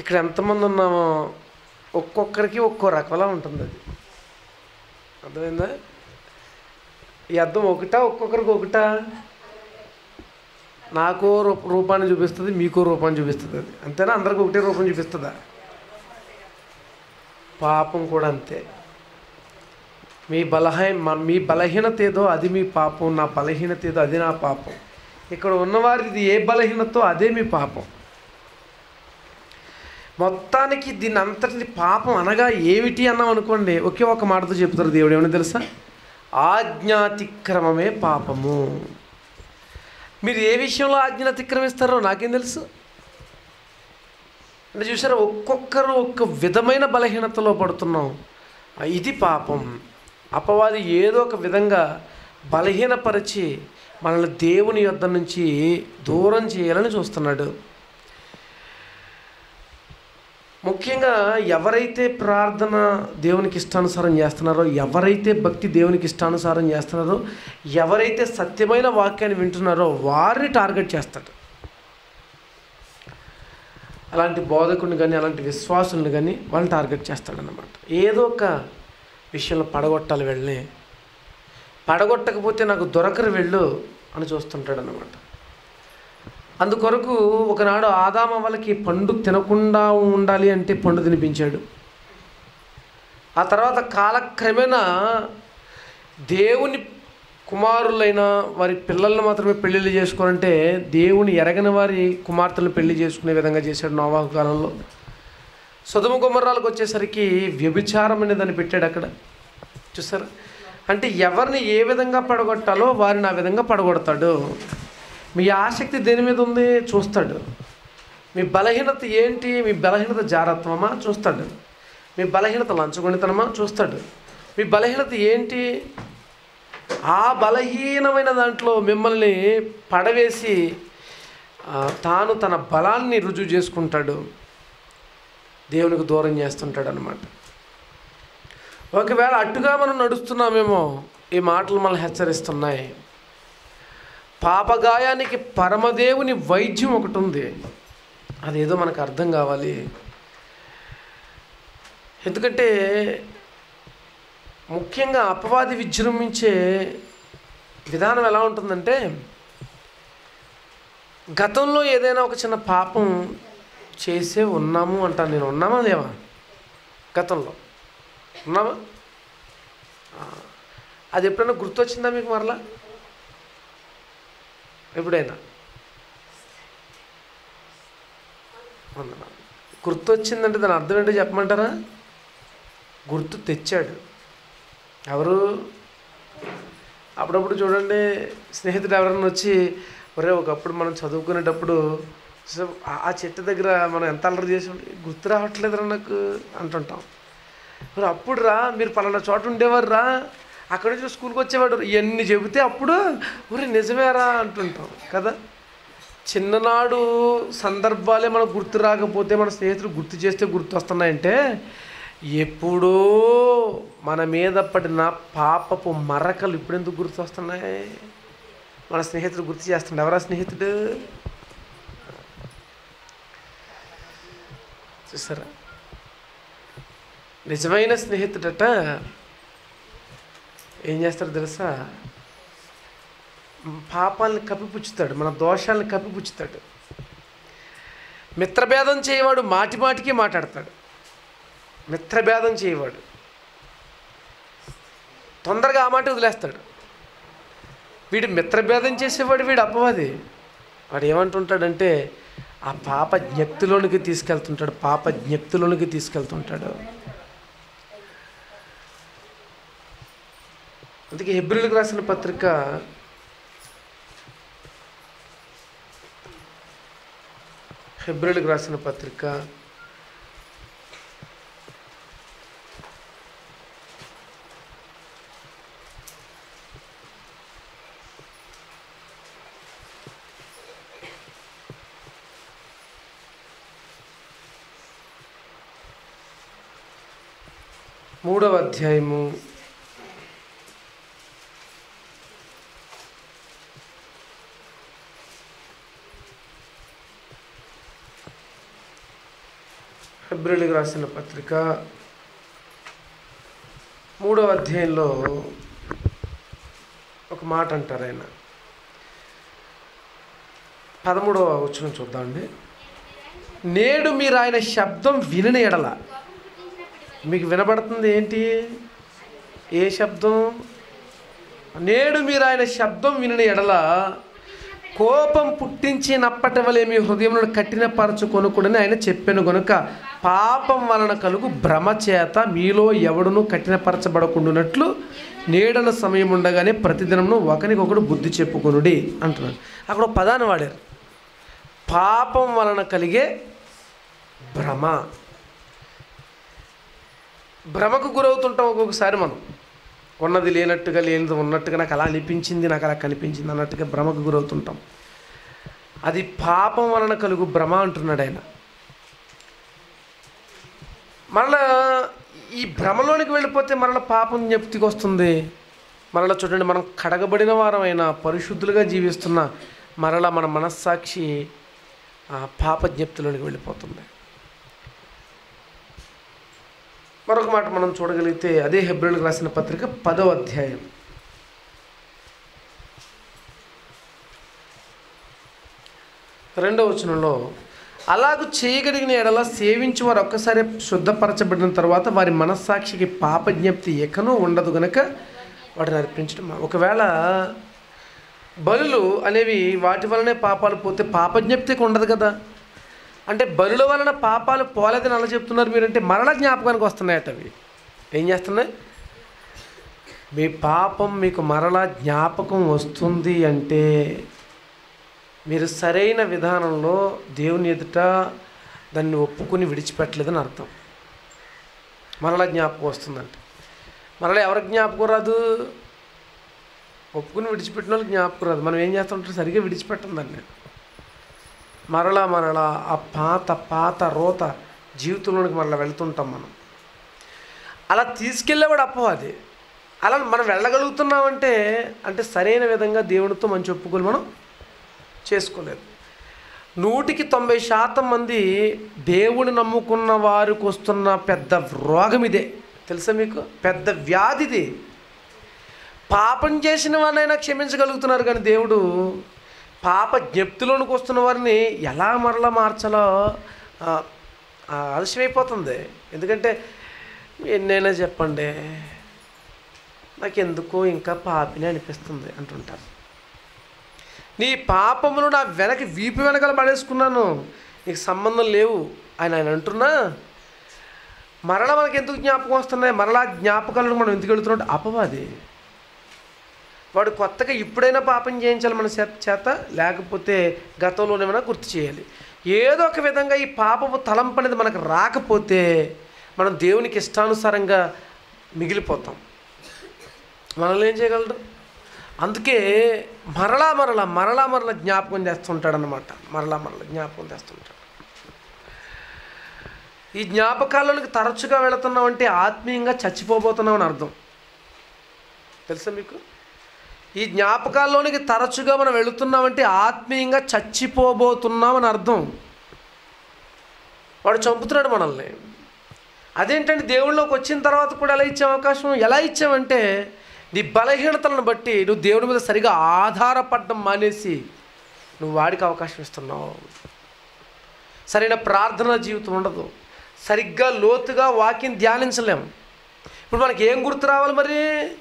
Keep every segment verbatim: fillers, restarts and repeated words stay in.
ఇక్కడ ఎంతమంది ఉన్నామో ఒక్కొక్కరికి ఒక్కో రకంలా ఉంటుంది. అది అర్థమైందా? ఈ అర్థం ఒకటా, ఒక్కొక్కరికి ఒకటా? నాకో రూపాన్ని చూపిస్తుంది, మీకో రూపాన్ని చూపిస్తుంది. అది అంతేనా? అందరికి ఒకటే రూపం చూపిస్తుందా? పాపం కూడా అంతే. మీ బలహీన మీ బలహీనత ఏదో అది మీ పాపం, నా బలహీనత ఏదో అది నా పాపం. ఇక్కడ ఉన్నవారిది ఏ బలహీనతో అదే మీ పాపం. మొత్తానికి దీన్ని అంతటిని పాపం అనగా ఏమిటి అన్నాం అనుకోండి, ఒకే ఒక మాటతో చెప్తారు దేవుడు. ఏమని తెలుసా? ఆజ్ఞాతిక్రమమే పాపము. మీరు ఏ విషయంలో ఆజ్ఞను అతిక్రమిస్తారో నాకేం తెలుసు? అంటే చూసారా, ఒక్కొక్కరు ఒక్క విధమైన బలహీనతలో పడుతున్నాం. ఇది పాపం. అపవాది ఏదో ఒక విధంగా బలహీనపరిచి మనల్ని దేవుని యొద్ద నుంచి దూరం చేయాలని చూస్తున్నాడు. ముఖ్యంగా ఎవరైతే ప్రార్థన దేవునికి ఇష్టానుసారం చేస్తున్నారో, ఎవరైతే భక్తి దేవునికి ఇష్టానుసారం చేస్తున్నారో, ఎవరైతే సత్యమైన వాక్యాన్ని వింటున్నారో వారిని టార్గెట్ చేస్తాడు. అలాంటి బోధకుని కానీ అలాంటి విశ్వాసుల్ని కానీ వాళ్ళని టార్గెట్ చేస్తాడన్నమాట. ఏదో ఒక విషయంలో పడగొట్టాలి వెళ్ళి, పడగొట్టకపోతే నాకు దొరకరు వెళ్ళు అని చూస్తుంటాడన్నమాట. అందుకొరకు ఒకనాడు ఆదాము వాళ్ళకి పండు తినకుండా ఉండాలి అంటే పండు తినిపించాడు. ఆ తర్వాత కాలక్రమేణా దేవుని కుమారులైన వారి పిల్లలను మాత్రమే పెళ్ళిళ్ళు చేసుకోవాలంటే దేవుని ఎరగని వారి కుమార్తెలను పెళ్లి చేసుకునే విధంగా చేశాడు నోవాహు కాలంలో. సొదొమ గొమొర్రాలకు వచ్చేసరికి వ్యభిచారం అనే దాన్ని పెట్టాడు అక్కడ. చూసారా? అంటే ఎవరిని ఏ విధంగా పడగొట్టాలో వారిని ఆ విధంగా పడగొడతాడు. మీ ఆసక్తి దేని మీద ఉంది చూస్తాడు. మీ బలహీనత ఏంటి? మీ బలహీనత జారత్వమా చూస్తాడు. మీ బలహీనత లంచగొనితనమా చూస్తాడు. మీ బలహీనత ఏంటి? ఆ బలహీనమైన దాంట్లో మిమ్మల్ని పడవేసి తాను తన బలాన్ని రుజువు చేసుకుంటాడు, దేవునికి దూరం చేస్తుంటాడు అన్నమాట. ఒకవేళ అట్టుగా మనం నడుస్తున్నామేమో ఈ మాటలు మనల్ని హెచ్చరిస్తున్నాయి. పాపగాయానికి పరమదేవుని వైద్యం ఒకటి ఉంది, అదేదో మనకు అర్థం కావాలి. ఎందుకంటే ముఖ్యంగా అపవాది విజృంభించే విధానం ఎలా ఉంటుందంటే, గతంలో ఏదైనా ఒక చిన్న పాపం చేసే ఉన్నాము అంటాను నేను. ఉన్నామా లేవా? గతంలో ఉన్నామా? అది ఎప్పుడైనా గుర్తొచ్చిందా మీకు మరలా? ఎప్పుడైనా గుర్తొచ్చిందంటే దాని అర్థం ఏంటో చెప్పమంటారా? గుర్తు తెచ్చాడు. ఎవరు? అప్పుడప్పుడు చూడండి, స్నేహితుడు ఎవరైనా వచ్చి, ఒరే ఒకప్పుడు మనం చదువుకునేటప్పుడు ఆ చెట్టు దగ్గర మనం ఎంత అల్లరి చేసి గుర్తు రావట్లేదురా నాకు అంటుంటాం. మరి అప్పుడు రా, మీరు పలానా చోట ఉండేవారు రా, అక్కడి నుంచి స్కూల్కి వచ్చేవాడు, ఇవన్నీ చెబితే అప్పుడు ఒరే నిజమేరా అంటుంటాం కదా. చిన్ననాడు సందర్భాలే మనకు గుర్తు రాకపోతే మన స్నేహితులు గుర్తు చేస్తే గుర్తు వస్తున్నాయంటే, ఎప్పుడో మన మీద పడిన పాపపు మరకలు ఇప్పుడెందుకు గుర్తు వస్తున్నాయి? మన స్నేహితుడు గుర్తు చేస్తుండే. ఎవరా స్నేహితుడు? చూసారా? నిజమైన స్నేహితుడట ఏం చేస్తాడు తెలుసా? పాపాలని కప్పిపుచ్చుతాడు, మన దోషాలను కప్పిపుచ్చుతాడు. మిత్రభేదం చేయవాడు మాటి మాటికి మాట్లాడతాడు. మిత్రభేదం చేయవాడు తొందరగా ఆ మాట వదిలేస్తాడు. వీడు మిత్రభేదం చేసేవాడు, వీడు అపవాది. వాడు ఏమంటుంటాడంటే ఆ పాప జ్ఞప్తిలోనికి తీసుకెళ్తుంటాడు, పాప జ్ఞప్తిలోనికి తీసుకెళ్తుంటాడు. అందుకే హెబ్రీయులకు రాసిన పత్రిక హెబ్రీయులకు రాసిన పత్రిక మూడవ అధ్యాయము హెబ్రీయులకు రాసిన పత్రిక మూడవ అధ్యాయంలో ఒక మాట అంటారు ఆయన. పదమూడవ వచనం చూద్దామండి. నేడు మీరు ఆయన శబ్దం వినని ఎడల, మీకు వినబడుతుంది ఏంటి? ఏ శబ్దం? నేడు మీరు ఆయన శబ్దం వినని ఎడల కోపం పుట్టించినప్పటి వలె మీ హృదయములను కఠినపరచుకొనుకుడని ఆయన చెప్పాను గనుక పాపం వలన కలుగు భ్రమ చేత మీలో ఎవడును కఠినపరచబడకుండానట్లు నేడన సమయం ఉండగానే ప్రతిదినమును ఒకరికొకడు బుద్ధి చెప్పుకొనుడి అంటున్నాడు. అక్కడ ఒక పదాన్ని వాడారు, పాపం వలన కలిగే భ్రమ. భ్రమకు గురవుతుంటాం ఒక్కొక్కసారి మనం. ఉన్నది లేనట్టుగా, లేనిది ఉన్నట్టుగా, నాకు అలా అనిపించింది, నాకు అలా కనిపించింది అన్నట్టుగా భ్రమకు గురవుతుంటాం. అది పాపం వలన కలుగు భ్రమ అంటున్నాడు ఆయన. మరలా ఈ భ్రమలోనికి వెళ్ళిపోతే మరలా పాపం జ్ఞప్తికి వస్తుంది. మరలా చూడండి, మనం కడగబడిన వారమైనా పరిశుద్ధులుగా జీవిస్తున్న మరలా మన మనస్సాక్షి పాప జ్ఞప్తిలోనికి వెళ్ళిపోతుంది. మరొక మాట మనం చూడగలిగితే అదే హెబ్రీయులకు రాసిన పత్రిక పదవ అధ్యాయం రెండవ వచనంలో, అలాగూ చేయగలిగిన ఎడల సేవించి వారు ఒక్కసారి శుద్ధపరచబడిన తర్వాత వారి మనస్సాక్షికి పాప జ్ఞప్తి ఎక్కనూ ఉండదు గనక వాటిని అర్పించడం. ఒకవేళ బలులు అనేవి వాటి వలనే పాపాలు పోతే పాప జ్ఞప్తికి ఉండదు కదా. అంటే బలుల వలన పాపాలు పోలేదని అలా చెప్తున్నారు మీరంటే, మరలా జ్ఞాపకానికి వస్తున్నాయట అవి. ఏం చేస్తున్నాయి? మీ పాపం మీకు మరలా జ్ఞాపకం వస్తుంది అంటే మీరు సరైన విధానంలో దేవుని ఎదుట దాన్ని ఒప్పుకుని విడిచిపెట్టలేదని అర్థం. మరలా జ్ఞాపకం వస్తుందంటే మరలా ఎవరికి జ్ఞాపకం రాదు? ఒప్పుకుని విడిచిపెట్టిన వాళ్ళకి జ్ఞాపకం రాదు. మనం ఏం చేస్తుంటాం? సరిగ్గా విడిచిపెట్టం దాన్ని. మరలా మరలా ఆ పాత పాత రోత జీవితంలోనికి మరలా వెళ్తుంటాం మనం. అలా తీసుకెళ్ళేవాడు అపవాది. అలా మనం వెళ్ళగలుగుతున్నామంటే అంటే సరైన విధంగా దేవునితో మంచి ఒప్పుకోలు మనం చేసుకోలేదు. నూటికి తొంభై శాతం మంది దేవుని నమ్ముకున్న వారికి వస్తున్న పెద్ద రోగం ఇదే. తెలుసా మీకు? పెద్ద వ్యాధిది. పాపం చేసిన వారినైనా క్షమించగలుగుతున్నారు, కానీ దేవుడు పాప జ్ఞప్తిలోనికి వస్తున్న వారిని ఎలా మరలా మార్చాలో ఆలస్యమైపోతుంది. ఎందుకంటే ఎన్నైనా చెప్పండి, నాకెందుకో ఇంకా పాపిని అనిపిస్తుంది అంటుంటారు. నీ పాపమును నా వెనక వీపు వెనకాల పడేసుకున్నాను, నీకు సంబంధం లేవు అని ఆయన అంటున్నా మరలా మనకి ఎందుకు జ్ఞాపకం వస్తున్నాయి? మరలా జ్ఞాపకాలను మనం ఎందుకు వెళుతున్నట్టు అపవాది. వాడు కొత్తగా ఇప్పుడైనా పాపం చేయించాలి మన చేత, లేకపోతే గతంలోనేమైనా గుర్తు చేయాలి. ఏదో ఒక విధంగా ఈ పాపపు తలంపు అనేది మనకు రాకపోతే మనం దేవునికి ఇష్టానుసారంగా మిగిలిపోతాం. మనల్ని ఏం చేయగలరు? అందుకే మరలా మరలా మరలా మరలా జ్ఞాపకం చేస్తుంటాడు అన్నమాట. మరలా మరలా జ్ఞాపకం చేస్తుంటాడు. ఈ జ్ఞాపకాలలోకి తరచుగా వెళుతున్నామంటే ఆత్మీయంగా చచ్చిపోబోతున్నాం అని అర్థం. తెలుసా మీకు? ఈ జ్ఞాపకాల్లోనికి తరచుగా మనం వెళుతున్నామంటే ఆత్మీయంగా చచ్చిపోబోతున్నామని అర్థం. వాడు చంపుతున్నాడు మనల్ని. అదేంటంటే దేవుళ్ళలోకి వచ్చిన తర్వాత కూడా ఎలా ఇచ్చే అవకాశం? ఎలా ఇచ్చామంటే నీ బలహీనతలను బట్టి నువ్వు దేవుడి మీద సరిగా ఆధారపడడం మానేసి నువ్వు వాడికి అవకాశం ఇస్తున్నావు. సరైన ప్రార్థనా జీవితం ఉండదు, సరిగ్గా లోతుగా వాక్యం ధ్యానించలేము. ఇప్పుడు మనకి ఏం గుర్తు రావాలి? మరి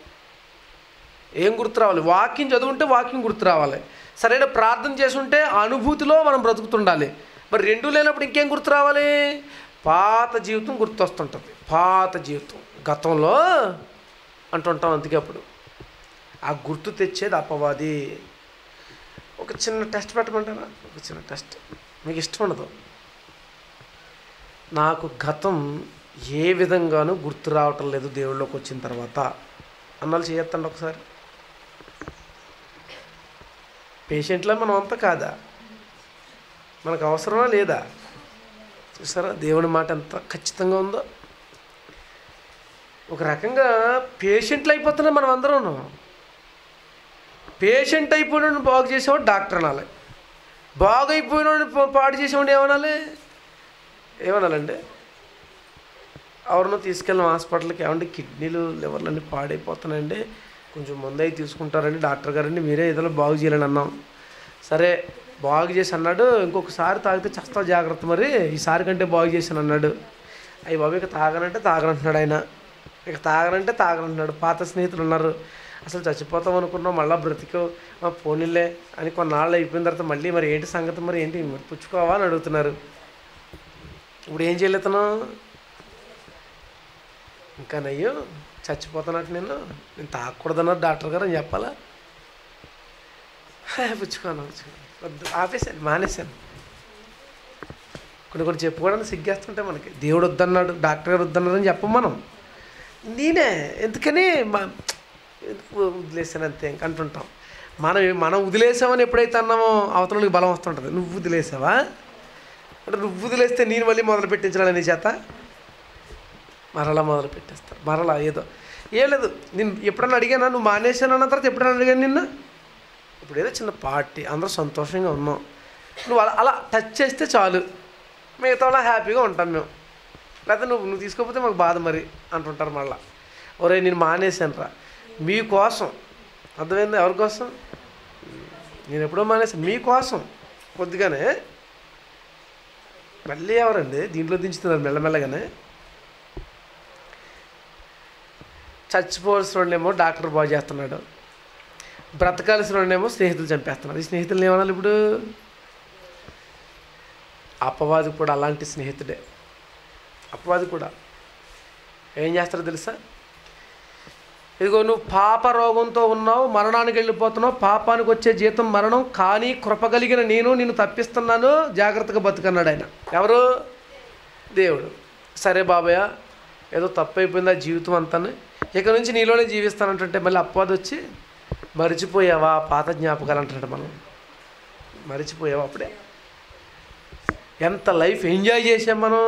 ఏం గుర్తు రావాలి? వాక్యం చదువుంటే వాక్యం గుర్తు రావాలి. సరైన ప్రార్థన చేసుంటే అనుభూతిలో మనం బ్రతుకుతుండాలి. మరి రెండు లేనప్పుడు ఇంకేం గుర్తు రావాలి? పాత జీవితం గుర్తు వస్తుంటుంది. పాత జీవితం గతంలో అంటుంటాం. అందుకే అప్పుడు ఆ గుర్తు తెచ్చేది అపవాది. ఒక చిన్న టెస్ట్ పెట్టమంటారా? ఒక చిన్న టెస్ట్. మీకు ఇష్టం ఉండదు, నాకు గతం ఏ విధంగానూ గుర్తు రావటం లేదు దేవుళ్ళలోకి వచ్చిన తర్వాత అన్నాళ్ళు చేయొద్దండి ఒకసారి. పేషెంట్లా మనం అంతా కాదా? మనకు అవసరమా లేదా? చూసారా దేవుని మాట ఎంత ఖచ్చితంగా ఉందో. ఒక రకంగా పేషెంట్లు అయిపోతున్నాం మనం అందరం. పేషెంట్ అయిపోయిన బాగు చేసేవాడు డాక్టర్ అనాలి, బాగు అయిపోయిన పాడు చేసేవాడు ఏమనాలి? ఏమనాలండి? ఎవరినో తీసుకెళ్ళిన హాస్పిటల్కి, ఏమంటే కిడ్నీలు లివర్లు అన్నీ పాడైపోతున్నాయండి, కొంచెం మందు అవి తీసుకుంటారండి డాక్టర్ గారండి, మీరే ఏదో బాగు చేయాలని అన్నాం. సరే బాగు చేసి అన్నాడు, ఇంకొకసారి తాగితే చస్తా జాగ్రత్త, మరి ఈసారి కంటే బాగు చేశాను అన్నాడు. అయ్యి బాబు ఇక తాగనంటే తాగనంటున్నాడు ఆయన, ఇక తాగనంటే తాగనంటున్నాడు. పాత స్నేహితులు ఉన్నారు, అసలు చచ్చిపోతాం అనుకున్నాం, మళ్ళీ బ్రతికో మా పోనీలే అని కొన్నాళ్ళు అయిపోయిన తర్వాత మళ్ళీ మరి ఏంటి సంగతి, మరి ఏంటి మరి పుచ్చుకోవా అని అడుగుతున్నారు. ఇప్పుడు ఏం చేయలేతను, ఇంకా నయ్యో చచ్చిపోతున్నట్టు నేను నేను తాగకూడదన్నారు డాక్టర్ గారు అని చెప్పాలా, పుచ్చుకోను వద్దు ఆపేసాను, మానేశాను. కొన్ని కొన్ని చెప్పుకోవడానికి సిగ్గేస్తుంటే మనకి, దేవుడు వద్దన్నాడు డాక్టర్ గారు వద్దన్నారు అని చెప్పం మనం, నేనే ఎందుకని మా వదిలేసాను అంతే ఇంక అంటుంటాం. మనం మనం వదిలేసామని ఎప్పుడైతే అన్నామో అవతలకి బలం వస్తుంటుంది. నువ్వు వదిలేసావా అంటే నువ్వు వదిలేస్తే నేను మళ్ళీ మొదలు పెట్టించాలని నీ చేత మరలా మొదలు పెట్టేస్తారు. మరలా ఏదో ఏం లేదు, నేను ఎప్పుడన్నా అడిగానా నువ్వు మానేశాను అన్న తర్వాత ఎప్పుడైనా అడిగాను నిన్న, ఇప్పుడు ఏదో చిన్న పార్టీ అందరూ సంతోషంగా ఉన్నాం, నువ్వు అలా అలా టచ్ చేస్తే చాలు మిగతా వాళ్ళ హ్యాపీగా ఉంటాం మేము, లేకపోతే నువ్వు నువ్వు తీసుకోకపోతే మాకు బాధ మరి అంటుంటారు. మళ్ళీ ఒరే నేను మానేశాను రా మీకోసం, అర్థమైంది ఎవరి కోసం, నేను ఎప్పుడో మానేసాను మీకోసం కొద్దిగానే, మళ్ళీ ఎవరండి దీంట్లో దించుతున్నారు మెల్లమెల్లగానే. చచ్చిపోవాల్సిన వాడినేమో డాక్టర్ బాగు చేస్తున్నాడు, బ్రతకాల్సిన వాడినేమో స్నేహితులు చంపేస్తున్నారు. ఈ స్నేహితులు ఏమనాలి ఇప్పుడు, అపవాది కూడా అలాంటి స్నేహితుడే. అపవాది కూడా ఏం చేస్తారో తెలుసా, ఇదిగో నువ్వు పాప రోగంతో ఉన్నావు, మరణానికి వెళ్ళిపోతున్నావు, పాపానికి వచ్చే జీతం మరణం, కానీ కృపగలిగిన నేను నిన్ను తప్పిస్తున్నాను, జాగ్రత్తగా బతుకన్నాడు ఆయన. ఎవరు, దేవుడు. సరే బాబయ్య ఏదో తప్పు అయిపోయింది ఆ జీవితం అంతా, ఇక నుంచి నీలోనే జీవిస్తానంటుంటే మళ్ళీ అపవాది వచ్చి మరిచిపోయావా పాత జ్ఞాపకాలు అంటున్నాడు. మనం మరిచిపోయావా, అప్పుడే ఎంత లైఫ్ ఎంజాయ్ చేసాం మనం,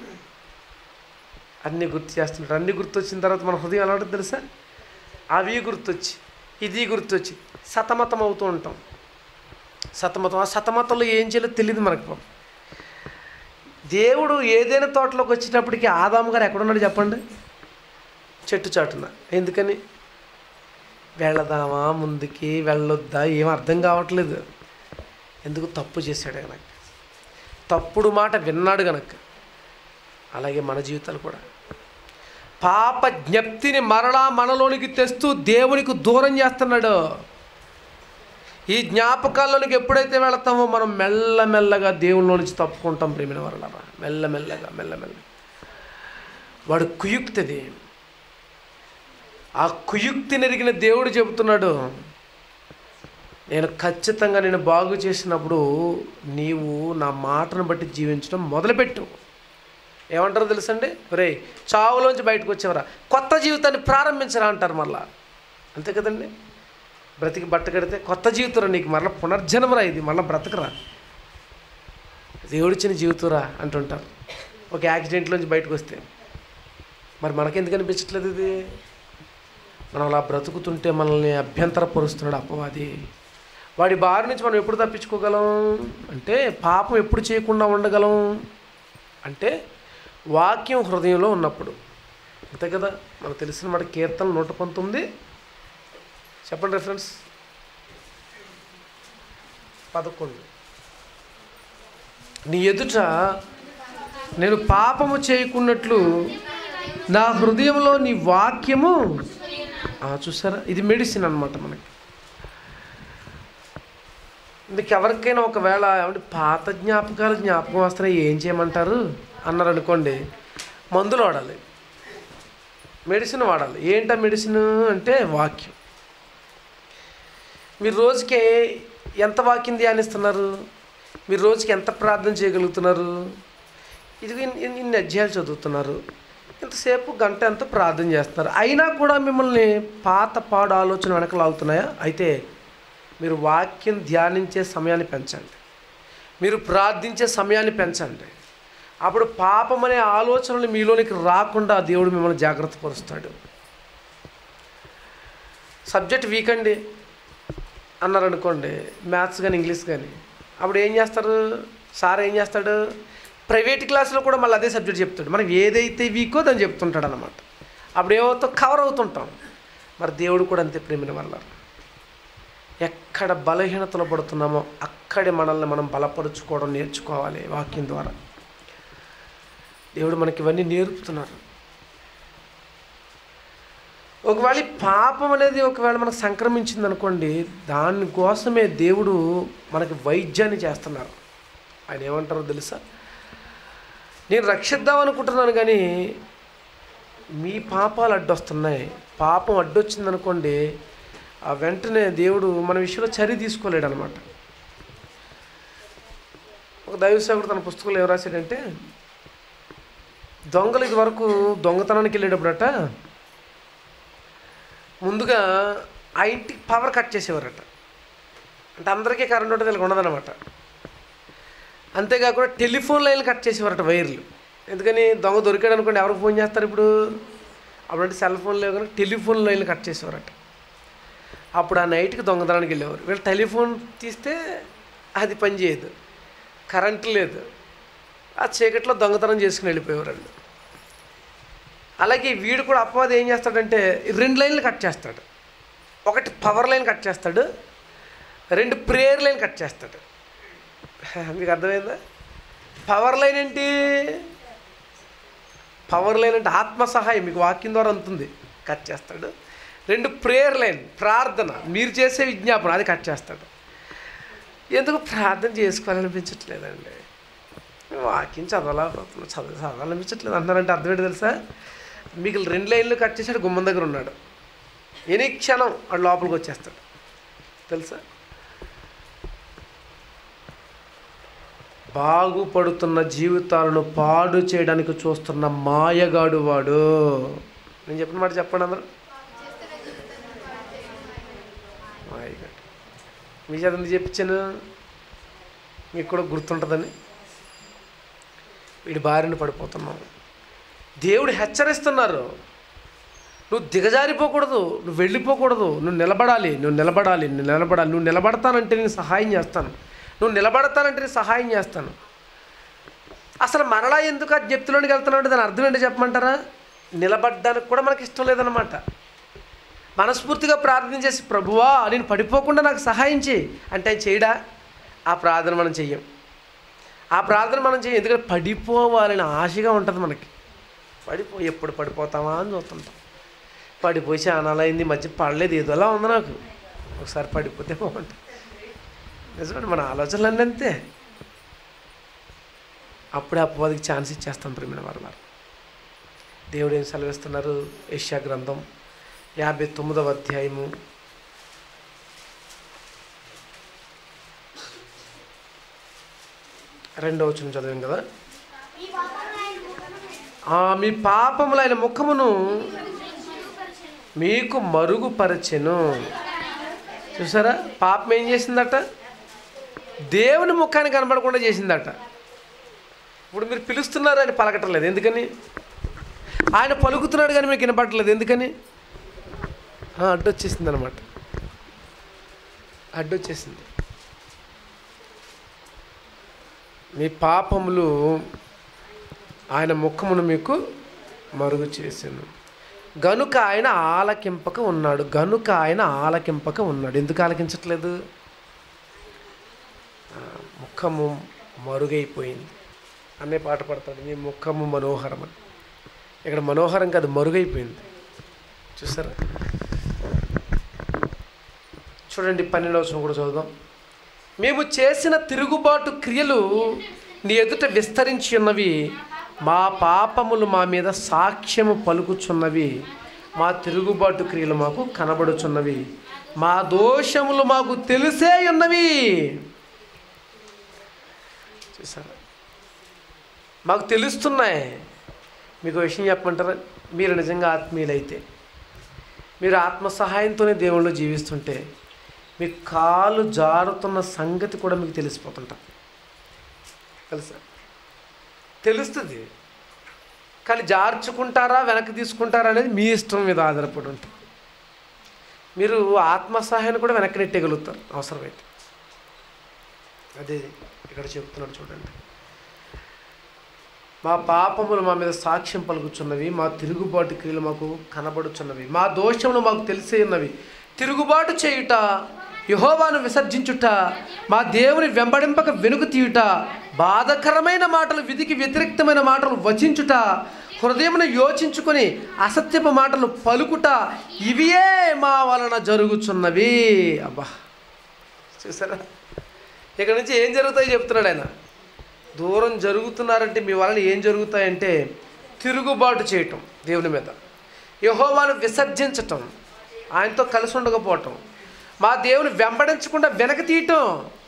అన్నీ గుర్తు చేస్తున్నాడు. అన్నీ గుర్తొచ్చిన తర్వాత మన హృదయం ఎలా ఉంటుంది తెలుసా, అవి గుర్తొచ్చి ఇది గుర్తొచ్చి సతమతం అవుతూ ఉంటాం. సతమతం, ఆ సతమతంలో ఏం చేయాలో తెలియదు మనకు. దేవుడు ఏదైనా తోటలోకి వచ్చేటప్పటికి ఆదాము గారు ఎక్కడున్నాడు చెప్పండి, చెట్టు చాటున. ఎందుకని, వెళదామా ముందుకి వెళ్ళొద్దా ఏం అర్థం కావట్లేదు, ఎందుకు తప్పు చేశాడు కనుక, తప్పుడు మాట విన్నాడు కనుక. అలాగే మన జీవితాలు కూడా పాప జ్ఞప్తిని మరలా మనలోనికి తెస్తూ దేవునికి దూరం చేస్తున్నాడు. ఈ జ్ఞాపకాల్లోనికి ఎప్పుడైతే వెళతామో మనం మెల్లమెల్లగా దేవునిలో నుంచి తప్పుకుంటాం. ప్రేమిన వరలరా మెల్లమెల్లగా మెల్లమెల్లగా వాడు కుయుక్తిది, ఆ కుయుక్తిని ఎరిగిన దేవుడు చెబుతున్నాడు, నేను ఖచ్చితంగా నేను బాగు చేసినప్పుడు నీవు నా మాటను బట్టి జీవించడం మొదలుపెట్టు. ఏమంటారో తెలుసండి, రే చావులోంచి బయటకు వచ్చేవరా కొత్త జీవితాన్ని ప్రారంభించరా అంటారు. మళ్ళా అంతే కదండి, బ్రతికి బట్ట కడితే కొత్త జీవితం నీకు మరలా పునర్జన్మరా, ఇది మళ్ళీ బ్రతకరా, దేవుడిచ్చిన జీవితంరా అంటుంటారు ఒక యాక్సిడెంట్లోంచి బయటకు వస్తే. మరి మనకెందుకు అనిపించట్లేదు ఇది, మనం అలా బ్రతుకుతుంటే మనల్ని అభ్యంతరపరుస్తున్నాడు అపవాది. వాడి బారి నుంచి మనం ఎప్పుడు తప్పించుకోగలం అంటే, పాపం ఎప్పుడు చేయకుండా ఉండగలం అంటే వాక్యం హృదయంలో ఉన్నప్పుడు. అంతే కదా, మనకు తెలిసిన మాట కీర్తన నూట పంతొమ్మిది చెప్పండి రెఫరెన్స్ పదకొండు. నీ ఎదుట నేను పాపము చేయకున్నట్లు నా హృదయంలో నీ వాక్యము, చూసారా ఇది మెడిసిన్ అన్నమాట మనకి. మీకు ఎవరికైనా ఒకవేళ ఏమంటే పాత జ్ఞాపకాలు జ్ఞాపకం వస్తున్నాయి ఏం చేయమంటారు అన్నారు అనుకోండి, మందులు వాడాలి, మెడిసిన్ వాడాలి. ఏంటా మెడిసిన్ అంటే వాక్యం. మీరు రోజుకి ఎంత వాక్యం ధ్యానిస్తున్నారు, మీరు రోజుకి ఎంత ప్రార్థన చేయగలుగుతున్నారు, ఇది ఇన్ని అధ్యాయాలు చదువుతున్నారు, ఇంతసేపు గంట ఎంత ప్రార్థన చేస్తున్నారు, అయినా కూడా మిమ్మల్ని పాత పాడు ఆలోచన వెనక లాగుతున్నాయా? అయితే మీరు వాక్యం ధ్యానించే సమయాన్ని పెంచండి, మీరు ప్రార్థించే సమయాన్ని పెంచండి. అప్పుడు పాపం అనే ఆలోచనలు మీలోనికి రాకుండా దేవుడు మిమ్మల్ని జాగ్రత్త పరుస్తాడు. సబ్జెక్ట్ వీక్ అండి అన్నారనుకోండి, మ్యాథ్స్ కానీ ఇంగ్లీష్ కానీ, అప్పుడు ఏం చేస్తారు సార్, ఏం చేస్తాడు ప్రైవేట్ క్లాసులో కూడా మళ్ళీ అదే సబ్జెక్ట్ చెప్తాడు. మనం ఏదైతే వీకో దాన్ని చెప్తుంటాడు అన్నమాట. అప్పుడు ఏమవుతాం, కవర్ అవుతుంటాం. మరి దేవుడు కూడా అంతే ప్రేమిన వల్ల ఎక్కడ బలహీనతలు పడుతున్నామో అక్కడే మనల్ని మనం బలపరుచుకోవడం నేర్చుకోవాలి వాక్యం ద్వారా. దేవుడు మనకి ఇవన్నీ నేర్పుతున్నారు. ఒకవేళ పాపం అనేది ఒకవేళ మనకు సంక్రమించింది అనుకోండి, దానికోసమే దేవుడు మనకి వైద్యాన్ని చేస్తున్నారు. ఆయన ఏమంటారో తెలుసా, నేను రక్షిద్దాం అనుకుంటున్నాను కానీ మీ పాపాలు అడ్డొస్తున్నాయి. పాపం అడ్డొచ్చిందనుకోండి, ఆ వెంటనే దేవుడు మన విషయంలో చర్య తీసుకోలేడు అనమాట. ఒక దైవసేవకుడు తన పుస్తకంలో ఏం రాశాడంటే, దొంగలు ఇది వరకు దొంగతనానికి వెళ్ళేటప్పుడట ముందుగా ఆ ఇంటికి పవర్ కట్ చేసేవారట. అంటే అందరికీ కరెంట్ ఉంటుంది, వీళ్ళకి ఉండదన్నమాట. అంతేకాకుండా టెలిఫోన్ లైన్లు కట్ చేసేవారట, వైర్లు. ఎందుకని దొంగ దొరికాడు అనుకోండి, ఎవరికి ఫోన్ చేస్తారు ఇప్పుడు? అప్పుడంటే సెల్ ఫోన్ లేవు కానీ టెలిఫోన్ లైన్లు కట్ చేసేవారట. అప్పుడు ఆ నైట్కి దొంగతనానికి వెళ్ళేవారు. వీళ్ళు టెలిఫోన్ తీస్తే అది పని చేయదు, కరెంట్ లేదు, ఆ చీకట్లో దొంగతనం చేసుకుని వెళ్ళిపోయేవారండి. అలాగే వీడు కూడా అపవాది ఏం చేస్తాడంటే రెండు లైన్లు కట్ చేస్తాడు. ఒకటి పవర్ లైన్ కట్ చేస్తాడు, రెండు ప్రేయర్ లైన్ కట్ చేస్తాడు. మీకు అర్థమైందా? పవర్ లైన్ ఏంటి? పవర్ లైన్ అంటే ఆత్మ సహాయం, మీకు వాక్యం ద్వారా ఉంటుంది, కట్ చేస్తాడు. రెండు ప్రేయర్ లైన్, ప్రార్థన, మీరు చేసే విజ్ఞాపన, అది కట్ చేస్తాడు. ఎందుకు ప్రార్థన చేసుకోవాలనిపించట్లేదండి, వాక్యం చదవాలనుకుంటున్నా, చదువు చదవాలనిపించట్లేదు అంటున్నారంటే అర్థం ఏంటి తెలుసా? మీకు రెండు లైన్లు కట్ చేసాడు, గుమ్మం దగ్గర ఉన్నాడు, ఎనీ క్షణం వాడు లోపలికి వచ్చేస్తాడు తెలుసా. బాగుపడుతున్న జీవితాలను పాడు చేయడానికి చూస్తున్న మాయగాడు వాడు. నేను చెప్పిన మాట చెప్పండి అందరూ. మాయగాడు. మీ చేత ఎందుకు చెప్పించాను? మీకు కూడా గుర్తుంటుందని. వీడి బారిన పడిపోతున్నావు. దేవుడు హెచ్చరిస్తున్నారు, నువ్వు దిగజారిపోకూడదు, నువ్వు వెళ్ళిపోకూడదు, నువ్వు నిలబడాలి, నువ్వు నిలబడాలి, నువ్వు నిలబడాలి. నువ్వు నిలబడతానంటే నేను సహాయం చేస్తాను, నువ్వు నిలబడతానంటే నేను సహాయం చేస్తాను. అసలు మరలా ఎందుకు ఆ జ్ఞప్తిలోనికి వెళ్తున్నావు అంటే దాని అర్థం ఏంటో చెప్పమంటారా? నిలబడ్డానికి కూడా మనకి ఇష్టం లేదన్నమాట. మనస్ఫూర్తిగా ప్రార్థన చేసి ప్రభువా నేను పడిపోకుండా నాకు సహాయం చేయి అంటే ఆయన చేయడా? ఆ ప్రార్థన మనం చెయ్యం. ఆ ప్రార్థన మనం చెయ్యం, ఎందుకంటే పడిపోవాలని ఆశగా ఉంటుంది మనకి. పడిపో ఎప్పుడు పడిపోతామా అని చూస్తుంటాం. పడిపోయి చాలా అయింది, మధ్య పడలేదు, ఏదోలా ఉంది నాకు, ఒకసారి పడిపోతే బాగుంటుంది. నిజమండి, మన ఆలోచనలన్నీ అంతే. అప్పుడే అపవాదికి ఛాన్స్ ఇచ్చేస్తాం ప్రేమిన వారు. దేవుడు ఏం సెలవిస్తున్నారు? యెషయా గ్రంథం యాభై తొమ్మిదవ అధ్యాయము రెండవ వచనం చదివాం కదా. మీ పాపములైన ముఖమును మీకు మరుగుపరచెను. చూసారా, పాపం ఏం చేసిందట? దేవుని ముఖాన్ని కనబడకుండా చేసిందట. ఇప్పుడు మీరు పిలుస్తున్నారు, ఆయన పలకటం లేదు, ఎందుకని? ఆయన పలుకుతున్నాడు కానీ మీకు వినపడట్లేదు, ఎందుకని? అడ్డొచ్చేసింది అనమాట, అడ్డొచ్చేసింది. మీ పాపములు ఆయన ముఖమును మీకు మరుగు చేసాను గనుక ఆయన ఆలకింపక ఉన్నాడు. గనుక ఆయన ఆలకింపక ఉన్నాడు. ఎందుకు ఆలకించట్లేదు? ముఖము మరుగైపోయింది. అనే పాట పడతాడు, నీ ముఖము మనోహరం అని. ఇక్కడ మనోహరం కాదు, మరుగైపోయింది. చూసారా? చూడండి, పన్నెండవ వచనం కూడా చదువుదాం. మేము చేసిన తిరుగుబాటు క్రియలు నీ ఎదుట విస్తరించి ఉన్నవి, మా పాపములు మా మీద సాక్ష్యము పలుకుచున్నవి, మా తిరుగుబాటు క్రియలు మాకు కనబడుచున్నవి, మా దోషములు మాకు తెలిసే ఉన్నవి. చూసారా, మాకు తెలుస్తున్నాయి. మీకు విషయం చెప్పమంటారా? మీరు నిజంగా ఆత్మీయులైతే, మీరు ఆత్మ సహాయంతోనే దేవుళ్ళు జీవిస్తుంటే మీ కాలు జారుతున్న సంగతి కూడా మీకు తెలిసిపోతుంటా. తెలుసా? తెలుస్తుంది. కానీ జార్చుకుంటారా వెనక్కి తీసుకుంటారా అనేది మీ ఇష్టం మీద ఆధారపడి ఉంటుంది. మీరు ఆత్మ సహాయాన్ని కూడా వెనక్కి నెట్టేయగలుగుతారు అవసరమైతే. అదే ఇక్కడ చెప్తున్నాడు చూడండి. మా పాపములు మా మీద సాక్ష్యం పలుకుచున్నవి, మా తిరుగుబాటు క్రియలు మాకు కనబడుచున్నవి, మా దోషములు మాకు తెలిసే ఉన్నవి. తిరుగుబాటు చేయుట, యెహోవాను విసర్జించుట, మా దేవుని వెంబడింపక వెనుక తీయుట, బాధకరమైన మాటలు, విధికి వ్యతిరేక్తమైన మాటలు వచించుట, హృదయమును యోచించుకొని అసత్యపు మాటలు పలుకుట, ఇవియే మా వలన జరుగుచున్నవి. అబ్బా, చూసారా? ఇక్కడ నుంచి ఏం జరుగుతాయి చెప్తున్నాడు ఆయన. దూరం జరుగుతున్నారంటే మీ వలన ఏం జరుగుతాయంటే తిరుగుబాటు చేయటం దేవుని మీద, యెహోవాను విసర్జించటం, ఆయనతో కలిసి ఉండకపోవటం, మా దేవుని వెంబడించకుండా వెనక తీయటం,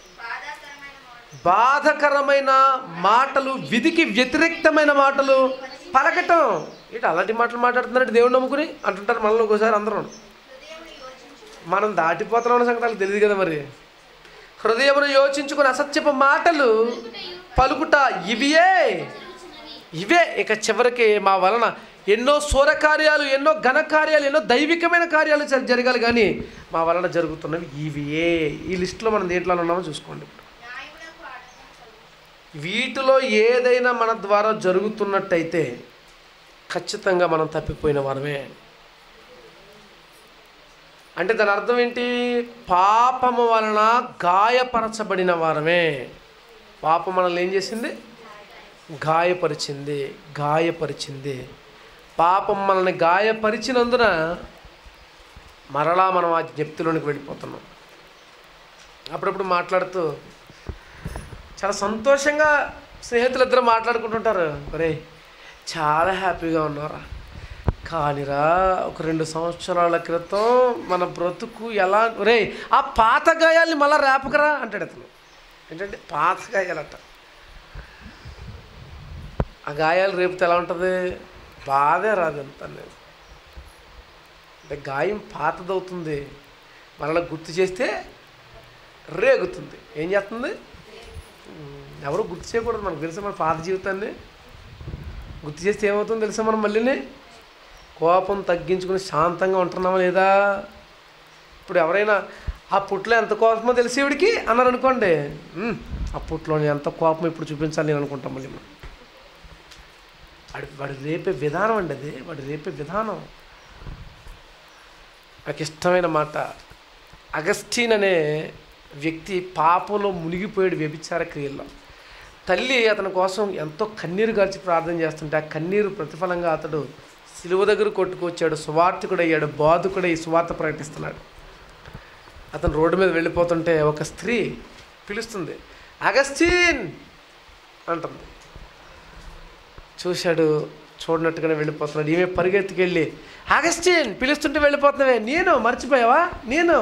బాధకరమైన మాటలు, విధికి వ్యతిరేక్తమైన మాటలు పలకటం. ఇటు అలాంటి మాటలు మాట్లాడుతున్నారంటే దేవుడు నమ్ముకుని అంటుంటారు మనలో ఒకసారి అందరం. మనం దాటిపోతున్నాం సంగతి తెలియదు కదా మరి. హృదయమును యోచించుకుని అసత్యపు మాటలు పలుకుట, ఇవియే ఇవే ఇక చివరికి మా వలన ఎన్నో శూర కార్యాలు, ఎన్నో ఘన కార్యాలు, ఎన్నో దైవికమైన కార్యాలు జరగాలి, కానీ మా వలన జరుగుతున్నవి ఇవియే. ఈ లిస్టులో మనం దేంట్లో ఉన్నామో చూసుకోండి. వీటిలో ఏదైనా మన ద్వారా జరుగుతున్నట్టయితే ఖచ్చితంగా మనం తప్పిపోయిన వారమే. అంటే దాని అర్థం ఏంటి? పాపము వలన గాయపరచబడిన వారమే. పాపం మనల్ని ఏం చేసింది? గాయపరిచింది గాయపరిచింది పాపం మనల్ని గాయపరిచినందున మరలా మనం ఆ జ్ఞప్తిలోనికి వెళ్ళిపోతున్నాం. అప్పుడప్పుడు మాట్లాడుతూ చాలా సంతోషంగా స్నేహితులు ఇద్దరు మాట్లాడుకుంటుంటారు. ఒరే చాలా హ్యాపీగా ఉన్నారా, కానిరా ఒక రెండు సంవత్సరాల క్రితం మన బ్రతుకు ఎలా, ఒరే ఆ పాత గాయాల్ని మళ్ళీ రేపకరా అంటాడు అతను. ఏంటంటే పాత గాయాలట. ఆ గాయాలు రేపుతే ఎలా ఉంటుంది? బాధే రాదు అంత. అంటే గాయం పాతదవుతుంది, మరలా గుర్తు చేస్తే రేగుతుంది. ఏం చేస్తుంది? ఎవరు గుర్తు చేయకూడదు. మనకు తెలుసా మన పాత జీవితాన్ని గుర్తు చేస్తే ఏమవుతుందో తెలుసా? మనం మళ్ళీ కోపం తగ్గించుకుని శాంతంగా ఉంటున్నామా లేదా? ఇప్పుడు ఎవరైనా ఆ పుట్లో ఎంత కోపమో తెలిసి ఇవిడికి అన్నారు అనుకోండి, ఆ పుట్లో ఎంత కోపం ఇప్పుడు చూపించాలి నేను అనుకుంటాం. మళ్ళీ మనం వాడి వాడు రేపే విధానం అండి అది. వాడు రేపే విధానం. నాకు ఇష్టమైన మాట, అగస్టీన్ అనే వ్యక్తి పాపంలో మునిగిపోయాడు వ్యభిచార క్రియల్లో. తల్లి అతని కోసం ఎంతో కన్నీరు గార్చి ప్రార్థన చేస్తుంటే ఆ కన్నీరు ప్రతిఫలంగా అతడు సిలువ దగ్గర కొట్టుకొచ్చాడు, సువార్తికుడయ్యాడు, బాధకుడై సువార్త ప్రకటిస్తున్నాడు. అతను రోడ్డు మీద వెళ్ళిపోతుంటే ఒక స్త్రీ పిలుస్తుంది, అగస్టీన్ అంటుంది. చూశాడు, చూడనట్టుగానే వెళ్ళిపోతున్నాడు. ఈమె పరిగెత్తుకెళ్ళి, అగస్టీన్ పిలుస్తుంటే వెళ్ళిపోతున్నావే, నేను మర్చిపోయావా? నేను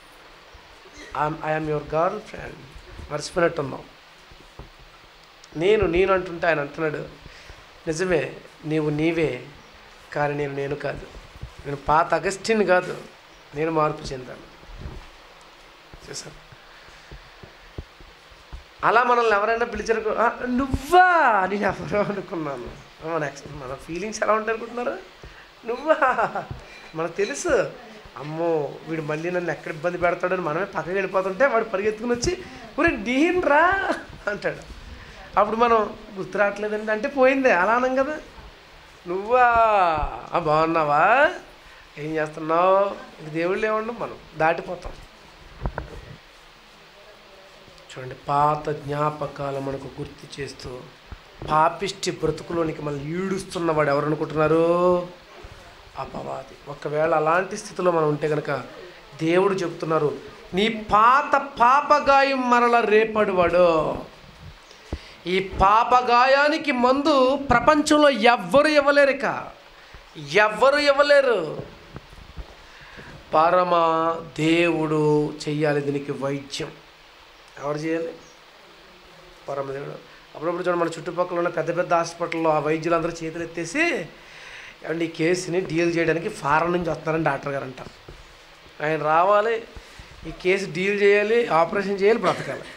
ఐఎమ్ యువర్ గర్ల్ ఫ్రెండ్, మర్చిపోయినట్టున్నావు. నేను నేను అంటుంటే ఆయన అంటున్నాడు, నిజమే నీవు నీవే, కానీ నేను నేను కాదు, నేను పాత అగస్టిన్ కాదు, నేను మార్పు చెందాను. చూసాను. అలా మనల్ని ఎవరైనా పిలిచారు, నువ్వా నేను ఎవరో అనుకున్నాను. నెక్స్ట్ మన ఫీలింగ్స్ ఎలా ఉంటాయి అనుకుంటున్నారు? నువ్వా, మనకు తెలుసు, అమ్మో వీడు మళ్ళీ నన్ను ఎక్కడ ఇబ్బంది పెడతాడని మనమే పక్కకి వెళ్ళిపోతుంటే వాడు పరిగెత్తుకుని వచ్చి ఊరే నేను రా అంటాడు. అప్పుడు మనం గుర్తు రావట్లేదండి అంటే పోయిందే అలా అనం కదా. నువ్వా బాగున్నావా, ఏం చేస్తున్నావు, ఇంక దేవుళ్ళు ఏమన్నా మనం దాటిపోతాం. చూడండి, పాత జ్ఞాపకాలు మనకు గుర్తు చేస్తూ పాపిష్టి బ్రతుకులోనికి మళ్ళీ ఈడుస్తున్నవాడు ఎవరు అనుకుంటున్నారు? అపవాది. ఒకవేళ అలాంటి స్థితిలో మనం ఉంటే కనుక దేవుడు చెప్తున్నారు, నీ పాత పాపగాయం మరల రేపడువాడు. ఈ పాపగాయానికి మందు ప్రపంచంలో ఎవ్వరు ఇవ్వలేరు, ఇక ఎవ్వరు ఇవ్వలేరు. పరమ దేవుడు చెయ్యాలి దీనికి వైద్యం. ఎవరు చేయాలి? పరమదేవుడు. అప్పుడప్పుడు చూడండి, మన చుట్టుపక్కల ఉన్న పెద్ద పెద్ద హాస్పిటల్లో ఆ వైద్యులు అందరూ చేతులు ఎత్తేసి అండ్ ఈ కేసుని డీల్ చేయడానికి ఫారెన్ నుంచి వస్తున్నారని డాక్టర్ గారు అంటారు. ఆయన రావాలి, ఈ కేసు డీల్ చేయాలి, ఆపరేషన్ చేయాలి, బ్రతకాలి.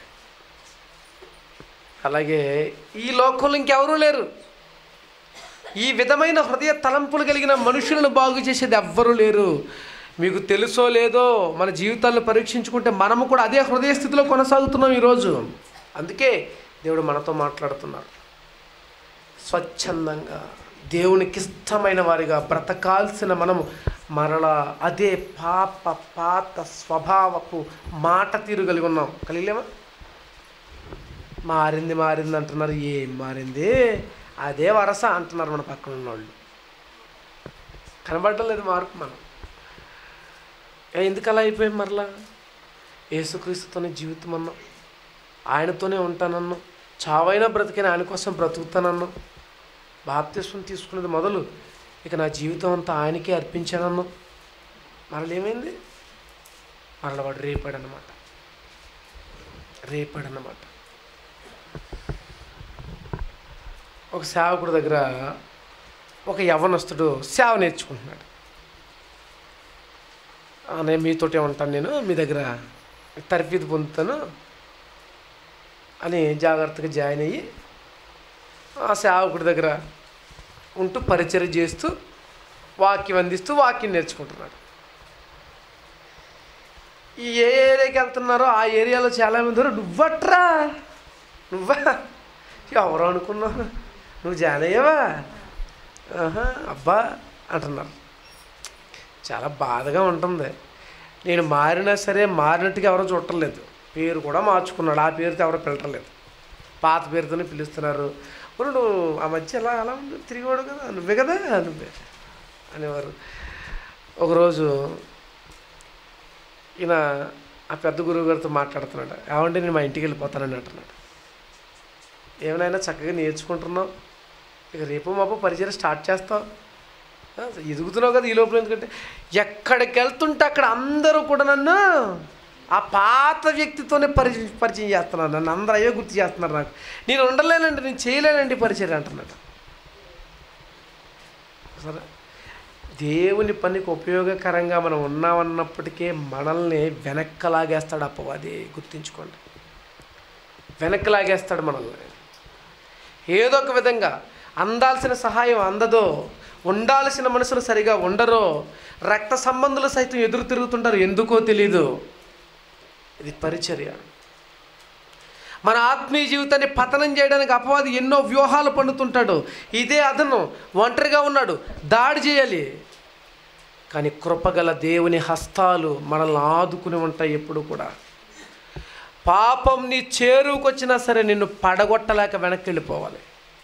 అలాగే ఈ లోకంలో ఇంకెవరూ లేరు. ఈ విధమైన హృదయ తలంపులు కలిగిన మనుషులను బాగు చేసేది ఎవ్వరూ లేరు. మీకు తెలుసో లేదో మన జీవితాలను పరీక్షించుకుంటే మనము కూడా అదే హృదయ స్థితిలో కొనసాగుతున్నాం ఈరోజు. అందుకే దేవుడు మనతో మాట్లాడుతున్నారు. స్వచ్ఛందంగా దేవునికి ఇష్టమైన వారిగా బ్రతకాల్సిన మనము మరలా అదే పాప పాత స్వభావపు మాట తీరు కలిగి ఉన్నాం. కలిగలేమా? మారింది మారింది అంటున్నారు. ఏం మారింది? అదే వరస అంటున్నారు మన పక్కన ఉన్నవాళ్ళు. కనబడడం లేదు మార్పు. మనం ఎందుకు అలా అయిపోయాం? మరలా యేసుక్రీస్తుతోనే జీవితం అన్నాం, ఆయనతోనే ఉంటానన్నాం, చావైనా బ్రతికైనా ఆయన కోసం బ్రతుకుతానన్నాం. బాప్తిస్మం తీసుకునేది మొదలు ఇక నా జీవితం అంతా ఆయనకే అర్పించానన్నాం. మరలా ఏమైంది? మరలా వాడు రేపాడనమాట రేపాడనమాట ఒక సేవకుడి దగ్గర ఒక యవ్వనస్తుడు సేవ నేర్చుకుంటున్నాడు. నేను మీతోటే ఉంటాను, నేను మీ దగ్గర తర్ఫీదు పొందుతాను అని జాగ్రత్తగా జాయిన్ అయ్యి ఆ సేవకుడి దగ్గర ఉంటూ పరిచయం చేస్తూ వాక్యం అందిస్తూ వాక్యం నేర్చుకుంటున్నాడు. ఈ ఏ ఏరియాకి వెళ్తున్నారో ఆ ఏరియాలో చాలామంది నువ్వట్రా నువ్వా ఎవరు అనుకున్నావు, నువ్వు జాయిన్ అయ్యావా, అబ్బా అంటున్నారు. చాలా బాధగా ఉంటుంది. నేను మారినా సరే మారినట్టుగా ఎవరో చూడటలేదు. పేరు కూడా మార్చుకున్నాడు, ఆ పేరుతో ఎవరో పిలటలేదు, పాత పేరుతోనే పిలుస్తున్నారు. నువ్వు ఆ మధ్య ఎలా అలా తిరిగివాడు కదా, నువ్వే కదా నువ్వే అనేవారు. ఒకరోజు ఈయన ఆ పెద్ద గురువు గారితో మాట్లాడుతున్నాడు. ఏమంటే నేను మా ఇంటికి వెళ్ళిపోతానని అంటున్నాడు. ఏమైనా చక్కగా నేర్చుకుంటున్నావు, ఇక రేపు మాపు పరిచయం స్టార్ట్ చేస్తావు, ఎదుగుతున్నావు కదా ఈ లోపల. ఎందుకంటే ఎక్కడికి వెళ్తుంటే అక్కడ అందరూ కూడా నన్ను ఆ పాత వ్యక్తితోనే పరిచయం పరిచయం చేస్తున్నాను, నన్ను అందరూ అయ్యో గుర్తు చేస్తున్నారు, నాకు నేను ఉండలేనండి, నేను చేయలేనండి పరిచయం అంటున్నాడు. సరే, దేవుని పనికి ఉపయోగకరంగా మనం ఉన్నామన్నప్పటికీ మనల్ని వెనక్కి లాగేస్తాడు అపవాది. గుర్తుంచుకోండి, వెనక్కి లాగేస్తాడు మనల్ని. ఏదో ఒక విధంగా అందాల్సిన సహాయం అందదో, ఉండాల్సిన మనుషులు సరిగా ఉండరో, రక్త సంబంధులు సైతం ఎదురు తిరుగుతుంటారు, ఎందుకో తెలీదు. ఇది పరిచర్య. మన ఆత్మీయ జీవితాన్ని పతనం చేయడానికి అపవాది ఎన్నో వ్యూహాలు పన్నుతుంటాడు. ఇదే అదను, ఒంటరిగా ఉన్నాడు, దాడి చేయాలి. కానీ కృపగల దేవుని హస్తాలు మనల్ని ఆదుకుని ఉంటాయి ఎప్పుడు కూడా. పాపం నీ చేరువుకొచ్చినా సరే నిన్ను పడగొట్టలేక వెనక్కి వెళ్ళిపోవాలి.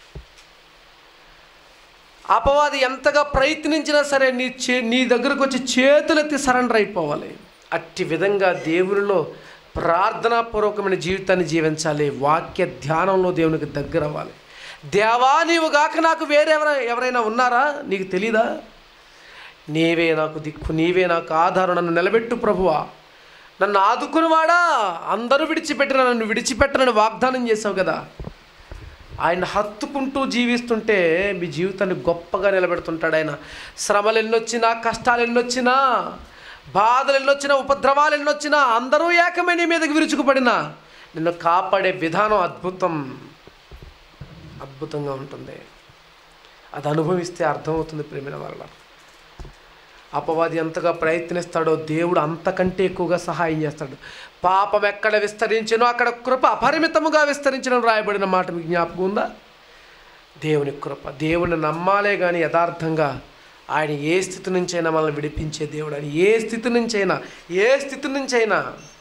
అపవాది ఎంతగా ప్రయత్నించినా సరే నీ చే నీ దగ్గరకు వచ్చి చేతులెత్తి సరెండర్ అయిపోవాలి. అట్టి విధంగా దేవునిలో ప్రార్థనాపూర్వకమైన జీవితాన్ని జీవించాలి. వాక్య ధ్యానంలో దేవునికి దగ్గర అవ్వాలి. దేవా నీవు గాక నాకు వేరే ఎవరైనా ఎవరైనా ఉన్నారా, నీకు తెలీదా? నీవే నాకు దిక్కు, నీవే నాకు ఆధారం, నన్ను నిలబెట్టు ప్రభువా, నన్ను ఆదుకునివాడా, అందరూ విడిచిపెట్టిన నన్ను విడిచిపెట్టనని వాగ్దానం చేసావు కదా. ఆయన హత్తుకుంటూ జీవిస్తుంటే మీ జీవితాన్ని గొప్పగా నిలబెడుతుంటాడు ఆయన. శ్రమలు ఎన్నొచ్చినా, కష్టాలు ఎన్నొచ్చినా, బాధలు ఎన్నొచ్చినా, ఉపద్రవాలు ఎన్నొచ్చినా, అందరూ ఏకమై నీ మీదకి విరుచుకుపడినా నిన్ను కాపాడే విధానం అద్భుతం అద్భుతంగా ఉంటుంది. అది అనుభవిస్తే అర్థమవుతుంది ప్రేమిన వల్ల. అపవాది ఎంతగా ప్రయత్నిస్తాడో దేవుడు అంతకంటే ఎక్కువగా సహాయం చేస్తాడు. పాపం ఎక్కడ విస్తరించినో అక్కడ కృప అపరిమితముగా విస్తరించిన రాయబడిన మాట మీకు జ్ఞాపకం ఉందా? దేవుని కృప. దేవుని నమ్మాలే కానీ యథార్థంగా ఆయన ఏ స్థితి నుంచైనా మనల్ని విడిపించే దేవుడు. ఆయన ఏ స్థితి నుంచైనా ఏ స్థితి నుంచైనా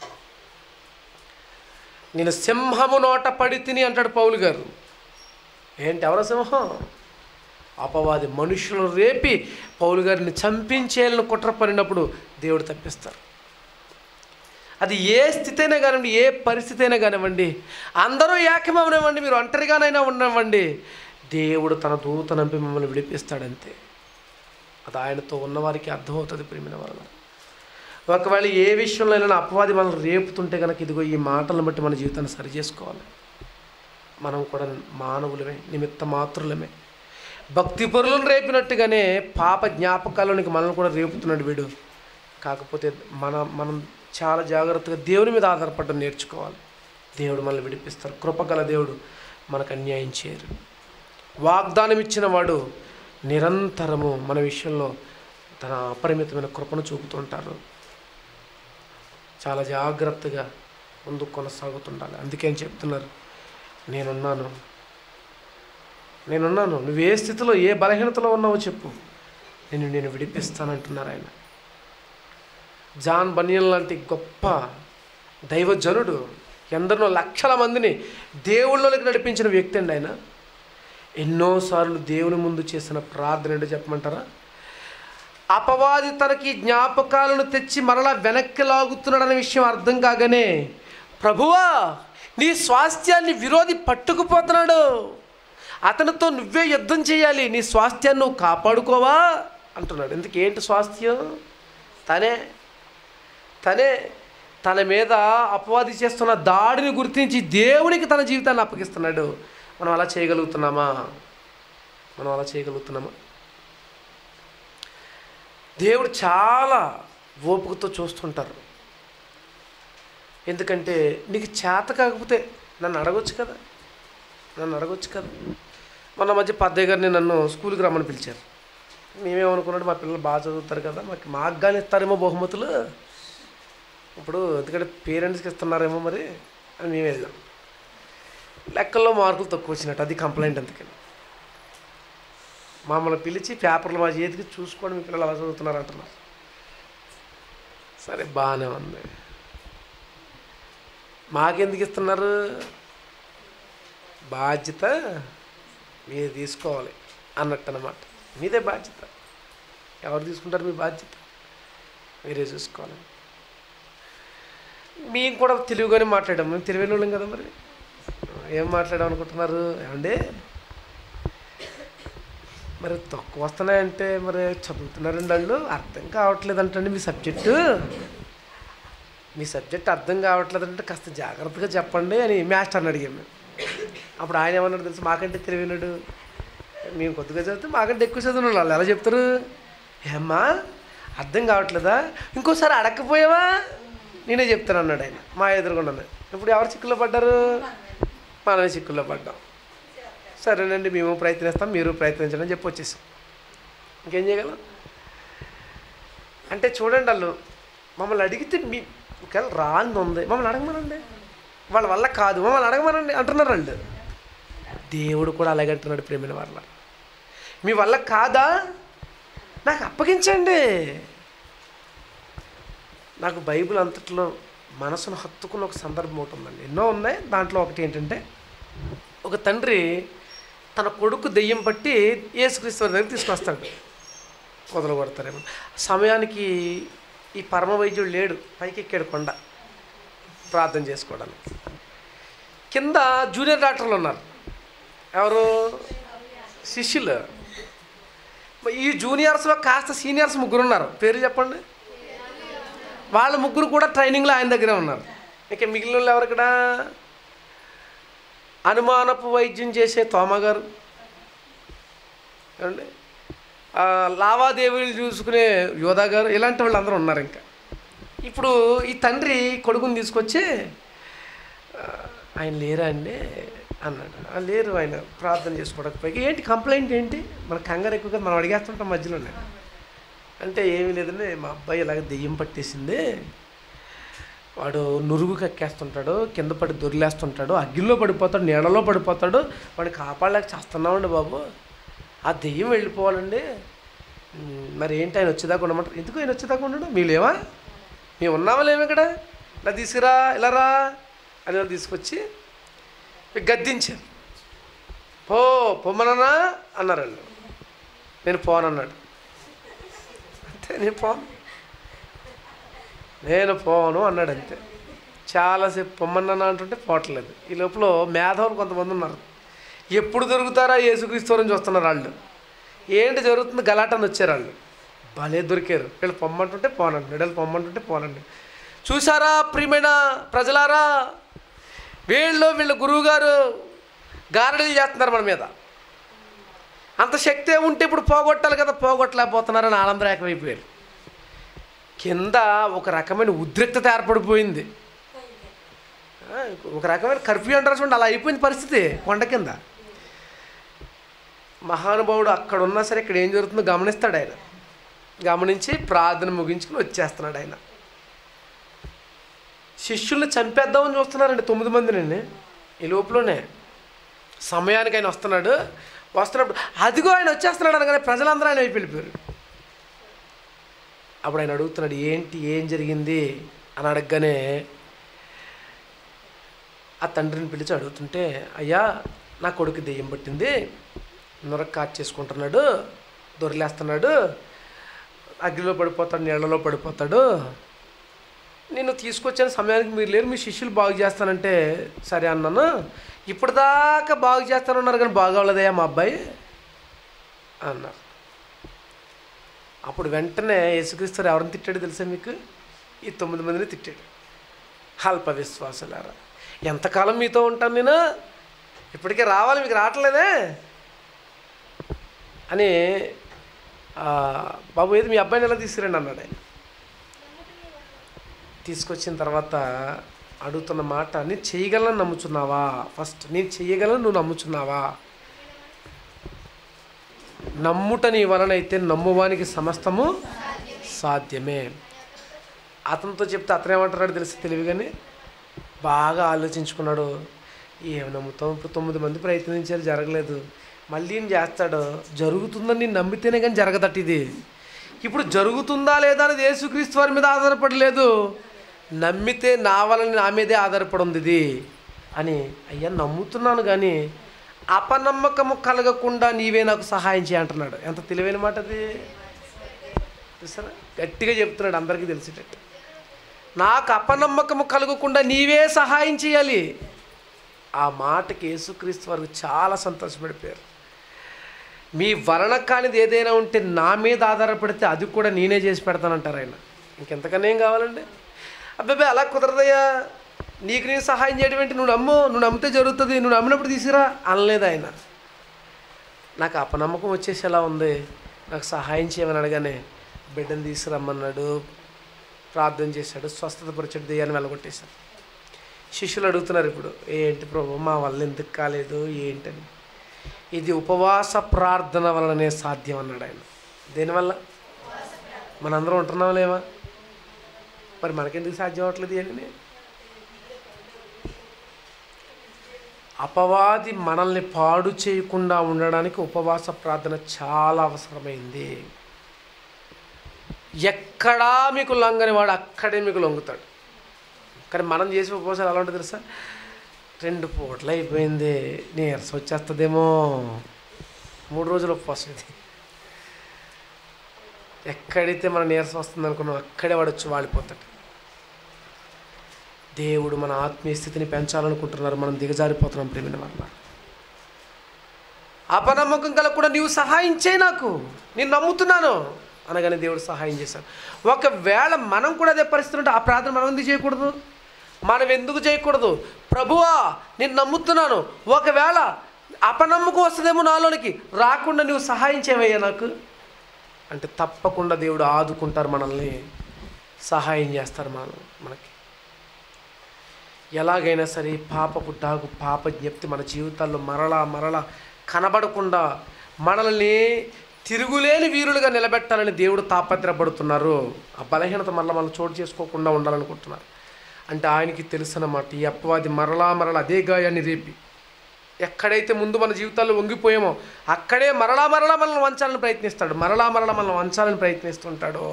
నేను సింహము నోట పడి తిని అంటాడు పౌలు గారు. ఏంటి ఎవరో సింహం? అపవాది మనుషులను రేపి పౌలు గారిని చంపించేయాలని కుట్ర పడినప్పుడు దేవుడు తప్పిస్తారు. అది ఏ స్థితి అయినా కానివ్వండి, ఏ పరిస్థితి అయినా కానివ్వండి, అందరూ ఏకమవనివ్వండి, మీరు ఒంటరిగానైనా ఉండనివ్వండి, దేవుడు తన దూత నంపి మిమ్మల్ని విడిపిస్తాడంతే. అది ఆయనతో ఉన్నవారికి అర్థమవుతుంది ప్రేమిన వల్ల. ఒకవేళ ఏ విషయంలో అయినా అపవాది మనల్ని రేపుతుంటే కనుక ఇదిగో ఈ మాటలను బట్టి మన జీవితాన్ని సరి చేసుకోవాలి. మనం కూడా మానవులమే, నిమిత్త మాత్రులమే. భక్తి పరులను రేపినట్టుగానే పాప జ్ఞాపకాలనికి మనల్ని కూడా రేపుతున్నాడు వీడు. కాకపోతే మన మనం చాలా జాగ్రత్తగా దేవుని మీద ఆధారపడడం నేర్చుకోవాలి. దేవుడు మనల్ని విడిపిస్తారు. కృపగల దేవుడు మనకు అన్యాయం చేయరు. వాగ్దానం ఇచ్చిన వాడు నిరంతరము మన విషయంలో తన అపరిమితమైన కృపను చూపుతుంటారు. చాలా జాగ్రత్తగా ముందుకు కొనసాగుతుండాలి. అందుకే చెప్తున్నారు, నేనున్నాను, నేనున్నాను, నువ్వు ఏ స్థితిలో ఏ బలహీనతలో ఉన్నావో చెప్పు, నేను నేను విడిపిస్తానంటున్నారు ఆయన. జాన్ బనియన్ లాంటి గొప్ప దైవజనుడు, ఎందరినో లక్షల మందిని దేవుళ్ళలోకి నడిపించిన వ్యక్తి అండి ఆయన. ఎన్నోసార్లు దేవుని ముందు చేసిన ప్రార్థన ఏంటో చెప్పమంటారా? అపవాది తనకి జ్ఞాపకాలను తెచ్చి మరలా వెనక్కి లాగుతున్నాడనే విషయం అర్థం కాగానే, ప్రభువా నీ స్వాస్థ్యాన్ని విరోధి పట్టుకుపోతున్నాడు, అతనితో నువ్వే యుద్ధం చేయాలి, నీ స్వాస్థ్యాన్ని నువ్వు కాపాడుకోవా అంటున్నాడు. ఎందుకు ఏంటి స్వాస్థ్యం? తనే తనే తన మీద అపవాది చేస్తున్న దాడిని గుర్తించి దేవునికి తన జీవితాన్ని అప్పగిస్తున్నాడు. మనం అలా చేయగలుగుతున్నామా? మనం అలా చేయగలుగుతున్నామా? దేవుడు చాలా ఓపికతో చూస్తుంటారు. ఎందుకంటే నీకు చేత కాకపోతే నన్ను అడగొచ్చు కదా, నన్ను అడగొచ్చు కదా. మొన్న మధ్య పద్దయ్య గారిని నన్ను స్కూల్కి రమ్మని పిలిచారు. మేమేమనుకున్నాడు, మా పిల్లలు బాగా చదువుతారు కదా, మాకు మాకు కానీ ఇస్తారేమో బహుమతులు, ఇప్పుడు ఎందుకంటే పేరెంట్స్కి ఇస్తున్నారేమో మరి అని మేము వెళ్ళాం. లెక్కల్లో మార్కులు తక్కువ వచ్చినట్టు, అది కంప్లైంట్. అందుకని మమ్మల్ని పిలిచి పేపర్లు మా చేతికి చూసుకోండి, మీ పిల్లలు అలా చదువుతున్నారు అంటున్నారు. సరే బాగానే ఉంది, మాకెందుకు ఇస్తున్నారు? బాధ్యత మీరు తీసుకోవాలి అన్నట్టు అన్నమాట. మీదే బాధ్యత. ఎవరు తీసుకుంటారు మీ బాధ్యత? మీరే చూసుకోవాలి. మేము కూడా తెలివిగానే మాట్లాడాం, మేము తెలివైన వాళ్ళం కదా. మరి ఏం మాట్లాడాం అనుకుంటున్నారు? ఏమండి మరి తక్కువ వస్తున్నాయంటే మరి చదువుతున్నారండి వాళ్ళు, అర్థం కావట్లేదు అంటండి మీ సబ్జెక్టు, మీ సబ్జెక్ట్ అర్థం కావట్లేదంటే కాస్త జాగ్రత్తగా చెప్పండి అని మాస్టర్ని అడిగాము మేము. అప్పుడు ఆయన ఏమన్నాడు తెలుసు, మాకంటే తెలివినాడు, మేము కొద్దిగా చదివితే మాకంటే ఎక్కువ చదివిన వాళ్ళు ఎలా చెప్తారు? ఏమ్మా అర్థం కావట్లేదా, ఇంకోసారి అడగకపోయావా, నేనే చెప్తాను అన్నాడు ఆయన మా ఎదురుగుండా. ఇప్పుడు ఎవరు చిక్కుల్లో పడ్డారు? మనమే చిక్కుల్లో పడ్డాం. సరేనండి మేము ప్రయత్నిస్తాం, మీరు ప్రయత్నించండి అని చెప్పి వచ్చేసాం. ఇంకేం చేయగలం? అంటే చూడండి, వాళ్ళు మమ్మల్ని అడిగితే మీ ఒకవేళ రాంది ఉంది మమ్మల్ని అడగమనండి, వాళ్ళ వల్ల కాదు మమ్మల్ని అడగమనండి అంటున్నారు వాళ్ళు. దేవుడు కూడా అలాగే అంటున్నాడు, ప్రేమైన వాళ్ళ మీ వల్ల కాదా నాకు అప్పగించండి. నాకు బైబిల్ అంతట్లో మనసును హత్తుకున్న ఒక సందర్భం ఒకటి ఉందండి, ఎన్నో ఉన్నాయి. దాంట్లో ఒకటి ఏంటంటే, ఒక తండ్రి తన కొడుకు దెయ్యం పట్టి యేసుక్రీస్తు వారి దగ్గర తీసుకొస్తాడు. మొదలు కొడతారేమో సమయానికి ఈ పరమ వైద్యుడు లేడు, పైకి ఎక్కాడు కొండ ప్రార్థన చేసుకోవడానికి. కింద జూనియర్ డాక్టర్లు ఉన్నారు, ఎవరు? శిష్యులు. ఈ జూనియర్స్లో కాస్త సీనియర్స్ ముగ్గురు ఉన్నారు, పేరు చెప్పండి. వాళ్ళ ముగ్గురు కూడా ట్రైనింగ్లో ఆయన దగ్గరే ఉన్నారు. ఇక మిగిలిన వాళ్ళు ఎవరు? ఇక్కడ అనుమానపు వైద్యం చేసే తోమగారు, ఏమండి, లావాదేవీలు చూసుకునే యోధా గారు, ఇలాంటి వాళ్ళు అందరూ ఉన్నారు. ఇంకా ఇప్పుడు ఈ తండ్రి కొడుకుని తీసుకొచ్చి, ఆయన లేరా అండి అన్నాడు. లేరు, ఆయన ప్రార్థన చేసుకోవడానికి పైకి. ఏంటి కంప్లైంట్ ఏంటి? మన కంగారు ఎక్కువ కదా, మనం అడిగేస్తుంటాం మధ్యలోనే. అంటే ఏమీ లేదండి, మా అబ్బాయి ఇలాగ దెయ్యం పట్టేసింది, వాడు నురుగు కక్కేస్తుంటాడు, కింద పడి దొరిలేస్తుంటాడు, అగ్గిల్లో పడిపోతాడు, నీళ్ళలో పడిపోతాడు, వాడిని కాపాడలేక చేస్తున్నామండి బాబు, ఆ దెయ్యం వెళ్ళిపోవాలండి. మరి ఏంటి ఆయన వచ్చేదాకా ఉండమంటారు? ఎందుకు ఆయన వచ్చేదాకా ఉండడు? మీలేమా, మేము ఉన్నామా లేము ఇక్కడ, ఇలా తీసుకురా ఇలా రా అని తీసుకొచ్చి గద్దించారు. పో పొమ్మనన్నా అన్నారండి. నేను పోనన్నాడు. అంతే, నేను పోను నేను పోను అన్నాడు అంతే. చాలాసేపు పొమ్మన్నా అంటుంటే పోవట్లేదు. ఈ లోపల మేధావులు కొంతమంది ఉన్నారు, ఎప్పుడు దొరుకుతారా యేసుక్రీస్తుని చూస్తున్నారు వాళ్ళు. ఏంటి జరుగుతుంది గలాటని వచ్చారు వాళ్ళు, భలే దొరికారు. వీళ్ళు పొమ్మంటుంటే పోనండి, వీళ్ళు పొమ్మంటుంటే పోనండి. చూసారా ప్రియమైన ప్రజలారా, వీళ్ళు వీళ్ళ గురువుగారు గారడీలు చేస్తున్నారు మన మీద. అంత శక్తి ఉంటే ఇప్పుడు పోగొట్టాలి కదా, పోగొట్టలేకపోతున్నారని ఆనందరేకమైపోయారు. కింద ఒక రకమైన ఉద్రిక్తత ఏర్పడిపోయింది, ఒక రకమైన కర్ఫ్యూ అంటారు చూడండి, అలా అయిపోయింది పరిస్థితి కొండ కింద. మహానుభావుడు అక్కడ ఉన్నా సరే ఇక్కడ ఏం జరుగుతుందో గమనిస్తాడు ఆయన. గమనించి ప్రార్థన ముగించుకుని వచ్చేస్తున్నాడు ఆయన. శిష్యుల్ని చంపేద్దామని చూస్తున్నారండి తొమ్మిది మందిని. ఈ లోపలనే సమయానికి ఆయన వస్తున్నాడు. వస్తున్నప్పుడు అదిగో ఆయన వచ్చేస్తున్నాడు అనగానే ప్రజలందరూ ఆయన వైపు వెళ్ళిపోయారు. అప్పుడు ఆయన అడుగుతున్నాడు, ఏంటి, ఏం జరిగింది అని అడగగానే ఆ తండ్రిని పిలిచి అడుగుతుంటే, అయ్యా నా కొడుకు దెయ్యం పట్టింది, నొరక కాచి చేసుకుంటున్నాడు, దొరిలేస్తున్నాడు, అగ్నిలో పడిపోతాడు, నీళ్ళలో పడిపోతాడు, నేను తీసుకొచ్చిన సమయానికి మీరు లేరు, మీ శిష్యులు బాగు చేస్తానంటే సరే అన్నాను, ఇప్పటిదాకా బాగు చేస్తానన్నారు కానీ బాగోలేదయ్యా మా అబ్బాయి అన్నారు. అప్పుడు వెంటనే యేసుక్రీస్తు ఎవరిని తిట్టాడు తెలుసా మీకు? ఈ తొమ్మిది మందిని తిట్టాడు. అల్ప విశ్వాసులారా, ఎంతకాలం మీతో ఉంటాను నేను, ఇప్పటికే రావాలి, మీకు రావట్లేదే అని. బాబు ఏది మీ అబ్బాయిని ఎలా తీసుకురండి అన్నాడు ఆయన. తీసుకొచ్చిన తర్వాత అడుగుతున్న మాట, నేను చేయగలను నమ్ముచున్నావా? ఫస్ట్ నేను చేయగలను, నువ్వు నమ్ముచున్నావా? నమ్ముట నీ వలనైతే నమ్మువానికి సమస్తము సాధ్యమే. అతనితో చెప్తే అతను ఏమంటున్నాడు తెలిసి తెలివిగానే బాగా ఆలోచించుకున్నాడు. ఏం నమ్ముతాం, ఇప్పుడు తొమ్మిది మంది ప్రయత్నించారు, జరగలేదు, మళ్ళీ ఏం చేస్తాడు, జరుగుతుందని నేను నమ్మితేనే కానీ జరగదట ఇది. ఇప్పుడు జరుగుతుందా లేదా అనేది యేసుక్రీస్తు వారి మీద ఆధారపడలేదు, నమ్మితే నా వలన నా మీదే ఆధారపడి ఉంది ఇది అని. అయ్యా నమ్ముతున్నాను కానీ అపనమ్మకము కలగకుండా నీవే నాకు సహాయం చేయంటున్నాడు. ఎంత తెలివైన మాట అది చూసారా? గట్టిగా చెప్తున్నాడు, అందరికీ తెలిసేటట్టు. నాకు అపనమ్మకము కలగకుండా నీవే సహాయం చేయాలి. ఆ మాటకి యేసుక్రీస్తు వారు చాలా సంతోషపడిపోయారు. మీ వలన కానిది ఏదైనా ఉంటే నా మీద ఆధారపడితే అది కూడా నేనే చేసి పెడతానంటారు ఆయన. ఇంకెంతకన్నా ఏం కావాలండి? అబ్బాయి అలా కుదరదయ్యా, నీకు నేను సహాయం చేయడం ఏంటి, నువ్వు నమ్ము, నువ్వు నమ్మితే జరుగుతుంది, నువ్వు నమ్మినప్పుడు తీసుకురా అనలేదు ఆయన. నాకు అపనమ్మకం వచ్చేసి ఎలా ఉంది, నాకు సహాయం చేయమని అడగానే బిడ్డను తీసుకురమ్మన్నాడు, ప్రార్థన చేశాడు, స్వస్థత పరిచయం దెయ్యాన్ని వెళ్ళగొట్టేశాడు. శిష్యులు అడుగుతున్నారు ఇప్పుడు, ఏంటి ప్రభు మా వల్ల ఎందుకు కాలేదు ఏంటని. ఇది ఉపవాస ప్రార్థన వలననే సాధ్యం అన్నాడు ఆయన. దేనివల్ల? మనందరం ఉంటున్నాం లేవా, మరి మనకెందుకు సాధ్యం అవ్వట్లేదు అని. అపవాది మనల్ని పాడు చేయకుండా ఉండడానికి ఉపవాస ప్రార్థన చాలా అవసరమైంది. ఎక్కడా మీకు లొంగని వాడు అక్కడే మీకు లొంగుతాడు. కానీ మనం చేసే ఉపవాసాలు ఎలా ఉంటుంది తెలుసా? రెండు పూటలు అయిపోయింది, నీరసం వచ్చేస్తుందేమో, మూడు రోజులు ఉపవాసం. ఇది ఎక్కడైతే మన నీరసం వస్తుంది అనుకున్నాం అక్కడే వాడు వచ్చి వాడిపోతాడు. దేవుడు మన ఆత్మీయ స్థితిని పెంచాలనుకుంటున్నారు, మనం దిగజారిపోతున్నాం ప్రేమిన వల్ల. అపనమ్మకం కలగకుండా నీవు సహాయం చేయి, నాకు నేను నమ్ముతున్నాను అనగానే దేవుడు సహాయం చేశాడు. ఒకవేళ మనం కూడా అదే పరిస్థితి ఉంటే ఆ ప్రార్థన మనం ఎందుకు చేయకూడదు? మనం ఎందుకు చేయకూడదు? ప్రభువా నేను నమ్ముతున్నాను, ఒకవేళ అపనమ్మకం వస్తుందేమో నాలోనికి, రాకుండా నువ్వు సహాయం చేయవయ్యా నాకు అంటే తప్పకుండా దేవుడు ఆదుకుంటారు, మనల్ని సహాయం చేస్తారు. మనం మనకి ఎలాగైనా సరే పాపపు డాగు పాప జ్ఞప్తి మన జీవితాల్లో మరలా మరలా కనబడకుండా మనల్ని తిరుగులేని వీరులుగా నిలబెట్టాలని దేవుడు తాపత్రపడుతున్నారు. ఆ బలహీనత మరలా మనం చోటు చేసుకోకుండా ఉండాలనుకుంటున్నారు. అంటే ఆయనకి తెలుసన్నమాట, ఈ అపవాది మరలా మరలా అదే గాయాన్ని రేపి ఎక్కడైతే ముందు మన జీవితాల్లో వంగిపోయామో అక్కడే మరలా మరలా మనల్ని వంచాలని ప్రయత్నిస్తాడు, మరలా మరలా మనల్ని వంచాలని ప్రయత్నిస్తుంటాడు.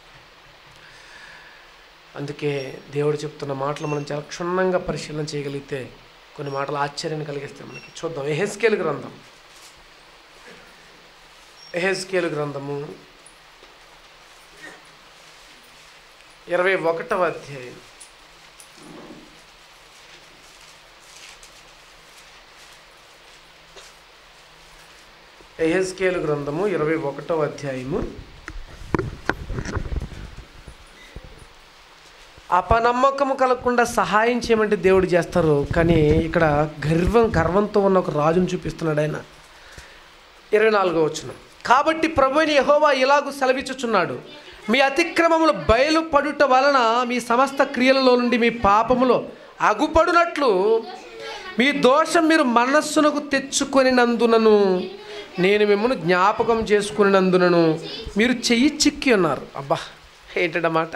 అందుకే దేవుడు చెప్తున్న మాటలు మనం చాలా క్షుణ్ణంగా పరిశీలన చేయగలిగితే కొన్ని మాటలు ఆశ్చర్యాన్ని కలిగిస్తాయి మనకి. చూద్దాం. యెహెజ్కేలు గ్రంథం, యెహెజ్కేలు గ్రంథము ఇరవై ఒకటవ అధ్యాయం. యెహెజ్కేలు గ్రంథము ఇరవై ఒకటవ అధ్యాయము. అపనమ్మకము కలగకుండా సహాయం చేయమంటే దేవుడు చేస్తారు, కానీ ఇక్కడ గర్వం గర్వంతో ఉన్న ఒక రాజును చూపిస్తున్నాడు ఆయన. ఇరవై నాలుగో వచనం. కాబట్టి ప్రభువైన యెహోవా ఇలాగూ సెలవిచ్చుచున్నాడు, మీ అతిక్రమములు బయలుపడుట వలన మీ సమస్త క్రియలలో నుండి మీ పాపములో అగుపడునట్లు మీ దోషం మీరు మనస్సునకు తెచ్చుకొనినందునను నేను మిమ్మల్ని జ్ఞాపకం చేసుకునినందునను మీరు చెయ్యి చిక్కి ఉన్నారు. అబ్బా ఏంటన్నమాట,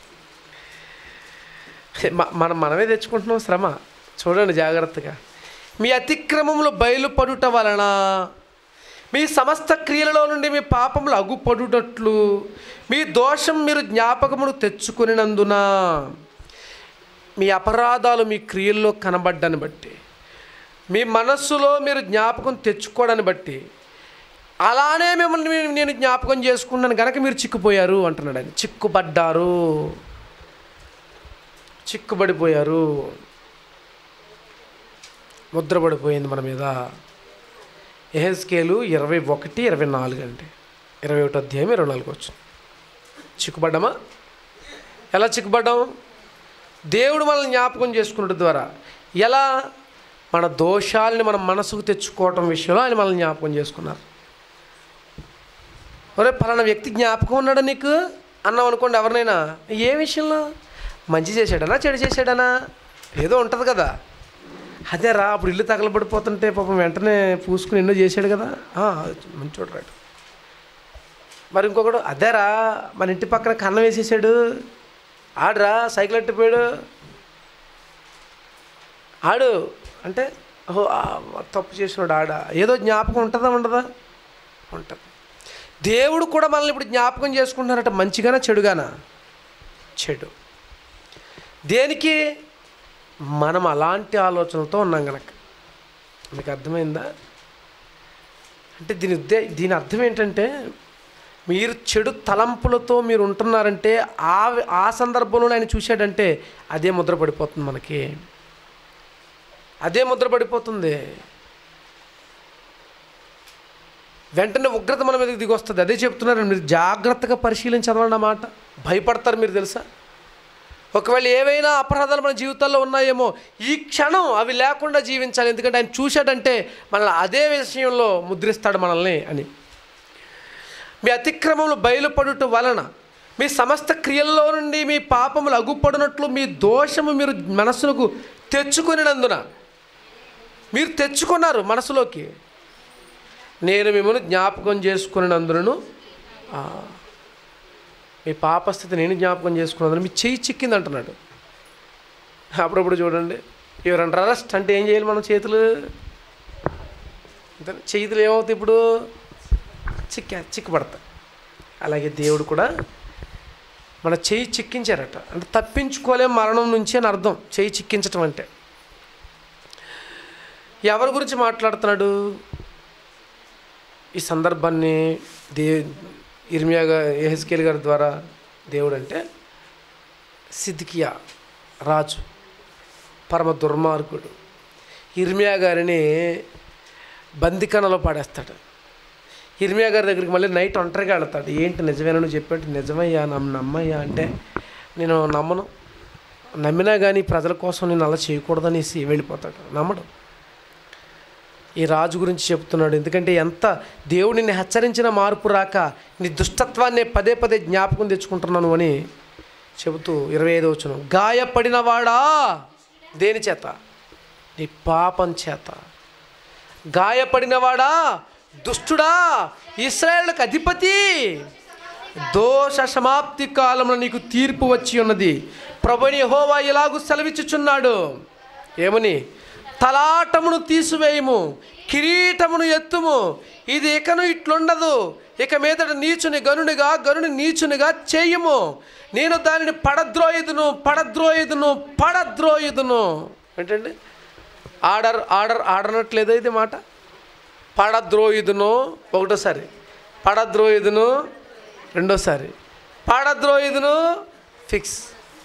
మనం మనమే తెచ్చుకుంటున్నాం శ్రమ. చూడండి జాగ్రత్తగా. మీ అతిక్రమములు బయలుపడుట వలన మీ సమస్త క్రియలలో నుండి మీ పాపములు అగుపడుటట్లు మీ దోషం మీరు జ్ఞాపకమును తెచ్చుకునినందున, మీ అపరాధాలు మీ క్రియల్లో కనబడ్డాన్ని బట్టి, మీ మనస్సులో మీరు జ్ఞాపకం తెచ్చుకోవడాన్ని బట్టి, అలానే మిమ్మల్ని నేను జ్ఞాపకం చేసుకున్నాను కనుక మీరు చిక్కుపోయారు అంటున్నాడు ఆయన. చిక్కుపడ్డారు, చిక్కుబడిపోయారు, ముద్రపడిపోయింది మన మీద. యెహెజ్కేలు ఇరవై ఒకటి ఇరవై నాలుగు అండి, ఇరవై ఒకటి అధ్యాయం ఇరవై నాలుగు వచ్చు. చిక్కుపడ్డామా? ఎలా చిక్కుపడ్డాం? దేవుడు మనల్ని జ్ఞాపకం చేసుకున్నట్టు ద్వారా. ఎలా? మన దోషాలని మనం మనసుకు తెచ్చుకోవటం విషయంలో ఆయన మనల్ని జ్ఞాపకం చేసుకున్నారు. ఒరే పలానా వ్యక్తి జ్ఞాపకం ఉన్నాడా నీకు అన్నాం అనుకోండి ఎవరినైనా, ఏ విషయంలో? మంచి చేశాడనా చెడు చేశాడనా ఏదో ఉంటుంది కదా. అదే రా అప్పుడు ఇల్లు తగలబడిపోతుంటే పాపం వెంటనే పూసుకుని ఎన్నో చేశాడు కదా, మంచోడు రాడు. మరి ఇంకొకడు అదేరా మన ఇంటి పక్కన కన్నం వేసేసాడు, ఆడరా సైకిల్ ఎట్టిపోయాడు ఆడు అంటే ఓహో తప్పు చేసినాడు ఆడ. ఏదో జ్ఞాపకం ఉంటుందా ఉండదా? ఉంటుంది. దేవుడు కూడా మనల్ని ఇప్పుడు జ్ఞాపకం చేసుకుంటున్నారట, మంచిగానా చెడుగానా? చెడు. దేనికి? మనం అలాంటి ఆలోచనలతో ఉన్నాం కనుక. మీకు అర్థమైందా? అంటే దీని ఉద్దే దీని అర్థం ఏంటంటే, మీరు చెడు తలంపులతో మీరు ఉంటున్నారంటే ఆ ఆ సందర్భంలో ఆయన చూశాడంటే అదే ముద్ర పడిపోతుంది మనకి, అదే ముద్ర పడిపోతుంది. వెంటనే ఉగ్రత మన మీదకి దిగి వస్తుంది. అదే చెప్తున్నారు, మీరు జాగ్రత్తగా పరిశీలించి చదవండి అన్నమాట. భయపడతారు మీరు తెలుసా. ఒకవేళ ఏవైనా అపరాధాలు మన జీవితాల్లో ఉన్నాయేమో ఈ క్షణం అవి లేకుండా జీవించాలి. ఎందుకంటే ఆయన చూశాడంటే మనల్ని అదే విషయంలో ముద్రిస్తాడు మనల్ని అని. మీ అతిక్రమములు బయలుపడుట వలన మీ సమస్త క్రియల్లో నుండి మీ పాపములు అగుపడినట్లు మీ దోషము మీరు మనస్సుకు తెచ్చుకునినందున, మీరు తెచ్చుకున్నారు మనసులోకి, నేను మిమ్మల్ని జ్ఞాపకం చేసుకునినందును, మీ పాపస్థితి నేను జ్ఞాపకం చేసుకున్నందున మీ చెయ్యి చిక్కింది అంటున్నాడు. అప్పుడప్పుడు చూడండి, ఎవరంటారు అరెస్ట్ అంటే ఏం చేయాలి మనం? చేతులు చేతులు ఏమవుతాయి ఇప్పుడు? చిక్కా చిక్కుపడతాయి. అలాగే దేవుడు కూడా మన చెయ్యి చిక్కించారట. అంటే తప్పించుకోలేం మరణం నుంచి అని అర్థం చెయ్యి చిక్కించటం అంటే. ఎవరి గురించి మాట్లాడుతున్నాడు ఈ సందర్భాన్ని? దే ఇర్మియా గారు యెహెజ్కేలు గారి ద్వారా దేవుడు అంటే సిద్కియా రాజు, పరమ దుర్మార్గుడు. ఇర్మియా గారిని బందికణలో పాడేస్తాడు. ఇర్మియా గారి దగ్గరికి మళ్ళీ నైట్ ఒంటరిగా వెళ్తాడు. ఏంటి నిజమేనా నువ్వు చెప్పంటే? నిజమయ్యా నమ్మ నమ్మయ్యా అంటే నేను నమ్మను, నమ్మినా కానీ ప్రజల కోసం నేను అలా చేయకూడదనేసి వెళ్ళిపోతాడు. నమ్మడు. ఈ రాజు గురించి చెప్తున్నాడు. ఎందుకంటే ఎంత దేవుడు నిన్ను హెచ్చరించిన మార్పు రాక నీ దుష్టత్వాన్ని పదే పదే జ్ఞాపకం తెచ్చుకుంటున్నాను అని చెబుతూ ఇరవై ఐదో వచనం, గాయపడినవాడా దేని చేత? నీ పాపం చేత. గాయపడినవాడా దుష్టుడా ఇశ్రాయేలుకు అధిపతి, దోష సమాప్తి కాలంలో నీకు తీర్పు వచ్చి ఉన్నది. ప్రభువైన యెహోవా ఇలాగూ సెలవిచ్చుచున్నాడు, ఏమని? తలాటమును తీసివేయము, కిరీటమును ఎత్తుము, ఇది ఇకను ఇట్లుండదు, ఇక మీదట నీచుని గనునిగా గనుని నీచునిగా చేయము, నేను దానిని పడద్రోయుదును పడద్రోయుదును పడద్రోయుదును. ఏంటండి? ఆర్డర్ ఆర్డర్ ఆడనట్లేదో ఇది మాట. పడద్రోయుదును ఒకటోసారి, పడద్రోయుదును రెండోసారి, పడద్రోయుదును ఫిక్స్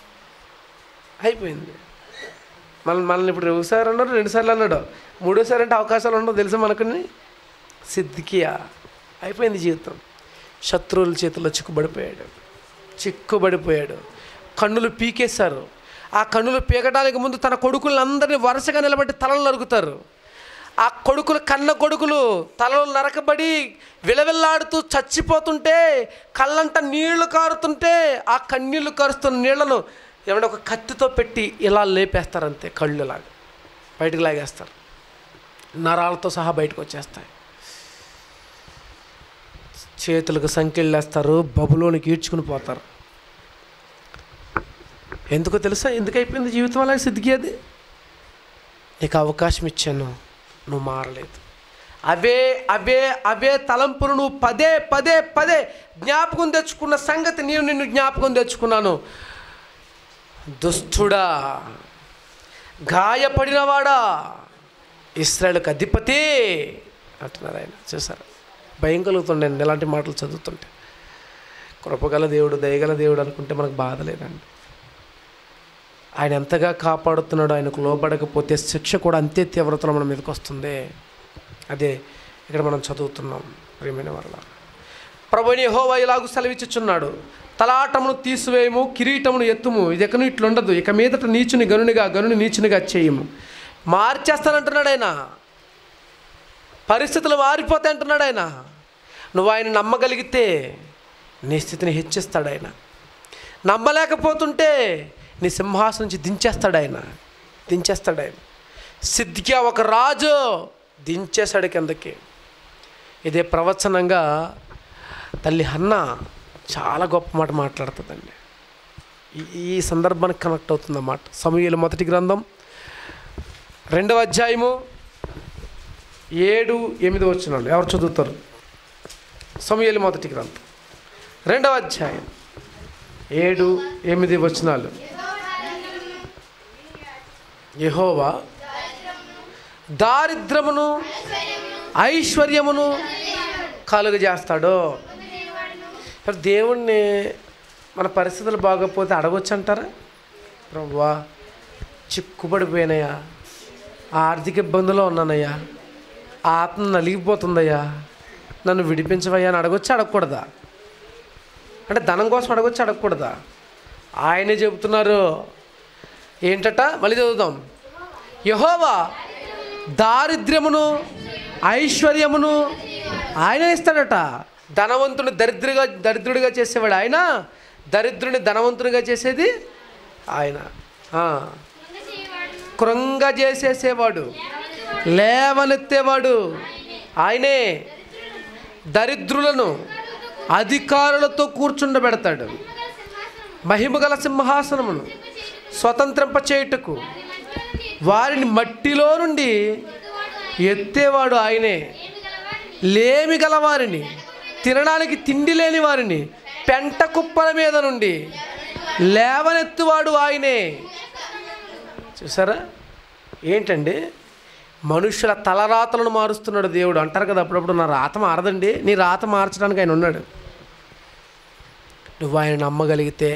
అయిపోయింది. మన మనల్ని ఇప్పుడు ఒకసారి అన్నాడు, రెండుసార్లు అన్నాడు, మూడోసారి అంటే అవకాశాలు ఉండవు తెలుసా మనకుని. సిద్కియా అయిపోయింది జీవితం. శత్రువుల చేతుల్లో చిక్కుబడిపోయాడు, చిక్కుబడిపోయాడు. కన్నులు పీకేశారు. ఆ కన్నులు పీకడానికి ముందు తన కొడుకులందరినీ వరుసగా నిలబెట్టి తలలు నరుకుతారు. ఆ కొడుకులు కన్న కొడుకులు తలలు నరకబడి విలవిల్లాడుతూ చచ్చిపోతుంటే, కళ్ళంట నీళ్లు కారుతుంటే, ఆ కన్నీళ్లు కారుస్తున్న నీళ్లను ఏమంటే ఒక కత్తితో పెట్టి ఇలా లేపేస్తారు అంతే. కళ్ళు లాగా బయటకు లాగేస్తారు, నరాలతో సహా బయటకు వచ్చేస్తాయి. చేతులకు సంఖ్యలు వేస్తారు, బబులోనికి ఈడ్చుకుని పోతారు. ఎందుకో తెలుసా? ఎందుకు అయిపోయింది జీవితం అలాగే సిద్ధికి? అది నీకు అవకాశం ఇచ్చాను, నువ్వు మారలేదు. అవే అవే అవే తలంపులు నువ్వు పదే పదే పదే జ్ఞాపకం తెచ్చుకున్న సంగతి నేను నిన్ను జ్ఞాపకం తెచ్చుకున్నాను. దుష్టుడా, గాయపడినవాడా, ఇశ్రాయేలుకు అధిపతి అంటున్నారు ఆయన. చూసారా, భయం కలుగుతుండే ఇలాంటి మాటలు చదువుతుంటే. కృపగల దేవుడు, దయగల దేవుడు అనుకుంటే మనకు బాధ లేదండి. ఆయన ఎంతగా కాపాడుతున్నాడో, ఆయనకు లోబడకపోతే శిక్ష కూడా అంతే తీవ్రతలో మన మీదకి వస్తుంది. అదే ఇక్కడ మనం చదువుతున్నాం. ప్రియమైన వల్ల ప్రభువుని యెహోవా ఇలాగూ సెలవిచ్చుచున్నాడు, తలాటమును తీసివేయము, కిరీటమును ఎత్తుము, ఇది ఎక్కను ఇట్లుండదు. ఇక మీదట నీచుని గనునిగా, గనుని నీచునిగా చేయము. మార్చేస్తానంటున్నాడు ఆయన. పరిస్థితులు మారిపోతాయి అంటున్నాడు ఆయన. నువ్వు ఆయన నమ్మగలిగితే నీ స్థితిని హెచ్చిస్తాడు ఆయన. నమ్మలేకపోతుంటే నీ సింహాసనం నుంచి దించేస్తాడు ఆయన, దించేస్తాడు ఆయన. సిద్ధిగా ఒక రాజు దించేశాడు కిందకి. ఇదే ప్రవచనంగా తల్లి హన్న చాలా గొప్ప మాట మాట్లాడుతుందండి. ఈ సందర్భానికి కనెక్ట్ అవుతుందన్నమాట. సమూయేలు మొదటి గ్రంథం రెండవ అధ్యాయము ఏడు ఎనిమిది వచనాలు ఎవరు చదువుతారు? సమూయేలు మొదటి గ్రంథం రెండవ అధ్యాయం ఏడు ఎనిమిది వచనాలు. యెహోవా దారిద్రమును ఐశ్వర్యమును కలుగజేస్తాడు. దేవుణ్ణి మన పరిస్థితులు బాగోకపోతే అడగొచ్చు అంటారా? ప్రభువా, చిక్కుపడిపోయినాయా, ఆర్థిక ఇబ్బందులో ఉన్నానయ్యా, ఆత్మ నలిగిపోతుందయ్యా, నన్ను విడిపించవయ్యా అని అడగొచ్చు, అడగకూడదా? అంటే ధనం కోసం అడగొచ్చు, అడగకూడదా? ఆయనే చెబుతున్నారు ఏంటట, మళ్ళీ చదువుదాం. యెహోవా దారిద్ర్యమును ఐశ్వర్యమును ఆయన ఇస్తాడట. ధనవంతుని దరిద్రుగా దరిద్రుడిగా చేసేవాడు ఆయన, దరిద్రుని ధనవంతునిగా చేసేది ఆయన. కృంగ చేసేసేవాడు, లేవనెత్తేవాడు ఆయనే. దరిద్రులను అధికారులతో కూర్చుండబెడతాడు. మహిమగల సింహాసనమును స్వతంత్రింపచేయుటకు వారిని మట్టిలో నుండి ఎత్తేవాడు ఆయనే. లేమి గలవారిని, తినడానికి తిండి లేని వారిని పెంట కుప్పల మీద నుండి లేవనెత్తువాడు ఆయనే. చూసారా ఏంటండి, మనుషుల తలరాతలను మారుస్తున్నాడు దేవుడు. అంటారు కదా అప్పుడప్పుడు, నా రాత మారదండి. నీ రాత మార్చడానికి ఆయన ఉన్నాడు. నువ్వు ఆయన నమ్మగలిగితే,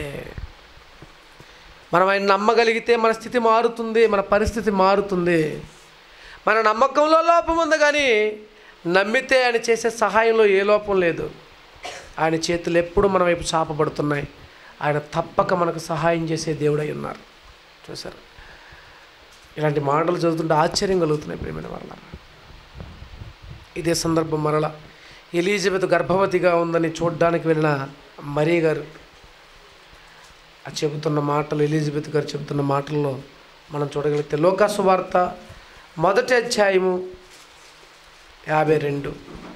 మనం ఆయన నమ్మగలిగితే మన స్థితి మారుతుంది, మన పరిస్థితి మారుతుంది. మన నమ్మకంలో లోపం ఉంది, కానీ నమ్మితే ఆయన చేసే సహాయంలో ఏ లోపం లేదు. ఆయన చేతులు ఎప్పుడు మన వైపు చాపబడుతున్నాయి. ఆయన తప్పక మనకు సహాయం చేసే దేవుడై ఉన్నారు. చూసారు, ఇలాంటి మాటలు చదువుతుంటే ఆశ్చర్యం కలుగుతున్నాయి ప్రియమైన వాళ్ళ. ఇదే సందర్భం మరలా ఎలిజబెత్ గర్భవతిగా ఉందని చూడడానికి వెళ్ళిన మరియ గారు ఆ చెబుతున్న మాటలు, ఎలిజబెత్ గారు చెబుతున్న మాటల్లో మనం చూడగలిగితే, లూకా సువార్త మొదటి అధ్యాయము యాభై రెండు.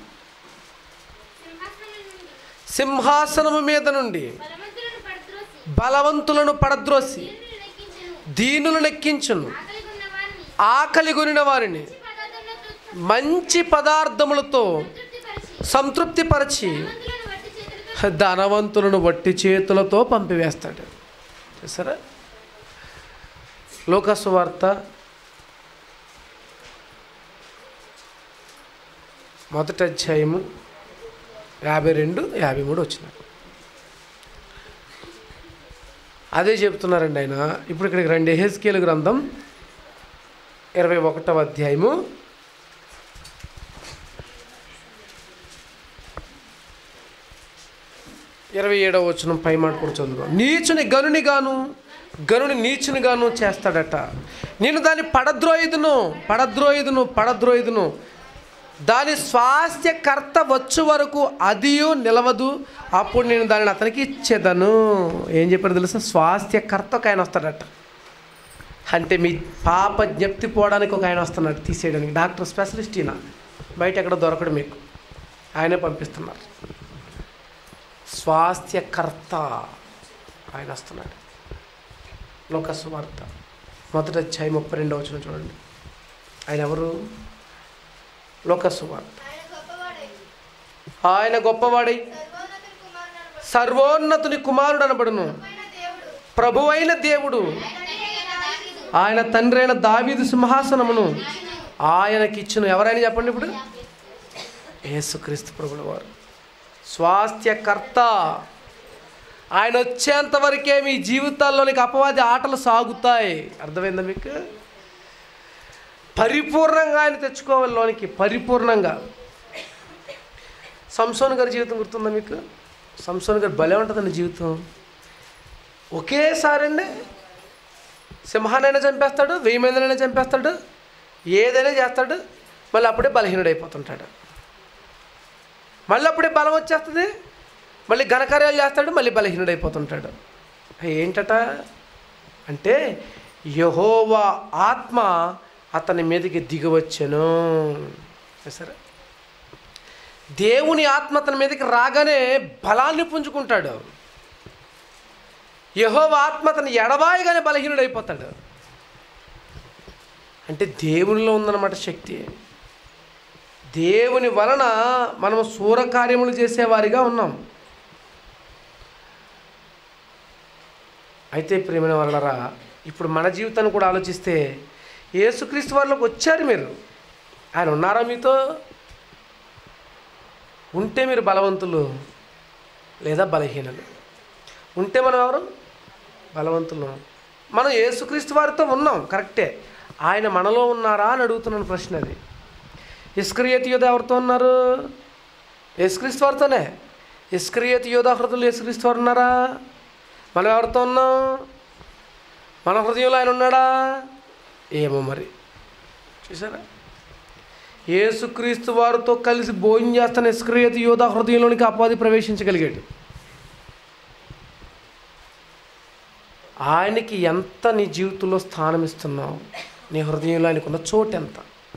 సింహాసనము మీద నుండి బలవంతులను పడద్రోసి దీనులను ఎక్కించును, ఆకలి కొనిన వారిని మంచి పదార్థములతో సంతృప్తిపరిచి ధనవంతులను వట్టి చేతులతో పంపివేస్తాడు. చూసారా, లూకా సువార్త మొదటి అధ్యాయము యాభై రెండు యాభై మూడు వచ్చినాయి. అదే చెప్తున్నారండి ఆయన. ఇప్పుడు ఇక్కడికి రండి, యెహెజ్కేలు గ్రంథం ఇరవై ఒకటవ అధ్యాయము ఇరవై ఏడవ వచనం పై మాట కూడా చదువుదాం. నీచుని గనునిగాను గనుని నీచునిగాను చేస్తాడట. నేను దాన్ని పడద్రోయుదును పడద్రోయుదును పడద్రోయుదును దాని స్వాస్థ్యకర్త వచ్చు వరకు అదియు నిలవదు, అప్పుడు నేను దానిని అతనికి ఇచ్చేదను. ఏం చెప్పారు తెలుసా? స్వాస్థ్యకర్త ఒక ఆయన వస్తాడట. అంటే మీ పాప జ్ఞప్తి పోవడానికి ఒక ఆయన వస్తున్నాడు, తీసేయడానికి. డాక్టర్ స్పెషలిస్ట్ ఈయన, బయట ఎక్కడ దొరకడు మీకు, ఆయనే పంపిస్తున్నారు. స్వాస్థ్యకర్త ఆయన వస్తున్నాడు. లూకా సువార్త మొదటి అధ్యాయం ముప్పై రెండవ వచనం చూడండి. ఆయన ఎవరు? లూకాసు వార్త. ఆయన గొప్పవాడై సర్వోన్నతుని కుమారుడు అనబడును. ప్రభువైన దేవుడు ఆయన తండ్రి అయిన దావీదు సింహాసనమును ఆయనకిచ్చును. ఎవరైనా చెప్పండి ఇప్పుడు? యేసుక్రీస్తు ప్రభుల వారు స్వాస్థ్యకర్త. ఆయన వచ్చేంత వరకే మీ జీవితాల్లోనికి అపవాది ఆటలు సాగుతాయి. అర్థమైందా మీకు? పరిపూర్ణంగా ఆయన తెచ్చుకోవాలి లోనికి, పరిపూర్ణంగా. సంసోన్ గారి జీవితం గుర్తుందా మీకు? సంసోన్ గారు భలే ఉంటుందండి జీవితం. ఒకేసారి అండి సింహానైనా చంపేస్తాడు, వెయ్యి మందినైనా చంపేస్తాడు, ఏదైనా చేస్తాడు, మళ్ళీ అప్పుడే బలహీనుడు అయిపోతుంటాడు. మళ్ళీ అప్పుడే బలం వచ్చేస్తుంది, మళ్ళీ ఘనకార్యాలు చేస్తాడు, మళ్ళీ బలహీనుడు అయిపోతుంటాడు. ఏంటట అంటే యెహోవా ఆత్మ అతని మీదకి దిగివచ్చెను. సరే, దేవుని ఆత్మ అతని మీదకి రాగానే బలాన్ని పుంజుకుంటాడు. యెహోవా ఆత్మ అతని ఎడబాయగానే బలహీనుడు అయిపోతాడు. అంటే దేవునిలో ఉందన్నమాట శక్తి. దేవుని వలన మనం శూరకార్యములు చేసేవారిగా ఉన్నాం. అయితే ప్రియమైన వాళ్ళరా, ఇప్పుడు మన జీవితాన్ని కూడా ఆలోచిస్తే యేసుక్రీస్తు వారిలోకి వచ్చారు మీరు. ఆయన ఉన్నారా మీతో? ఉంటే మీరు బలవంతులు లేదా బలహీనులు. ఉంటే మనం ఎవరు? బలవంతులు. మనం యేసుక్రీస్తు వారితో ఉన్నాం, కరెక్టే. ఆయన మనలో ఉన్నారా అని అడుగుతున్నాను ప్రశ్న అది. ఇస్కరియోతు యోధ ఎవరితో ఉన్నారు? యేసుక్రీస్తు వారితోనే. ఇస్కరియోతు యోధ హృదయంలో యేసుక్రీస్తు వారు ఉన్నారా? మనం ఎవరితో ఉన్నాం? మన హృదయంలో ఆయన ఉన్నాడా? ఏమో మరి. చూసారా, యేసుక్రీస్తు వారితో కలిసి భోజనం చేస్తున్న ఇస్కరియోతు యోధ హృదయంలోనికి అపవాది ప్రవేశించగలిగాడు. ఆయనకి ఎంత నీ జీవితంలో స్థానం ఇస్తున్నావు? నీ హృదయంలో ఆయనకున్న చోటు ఎంత?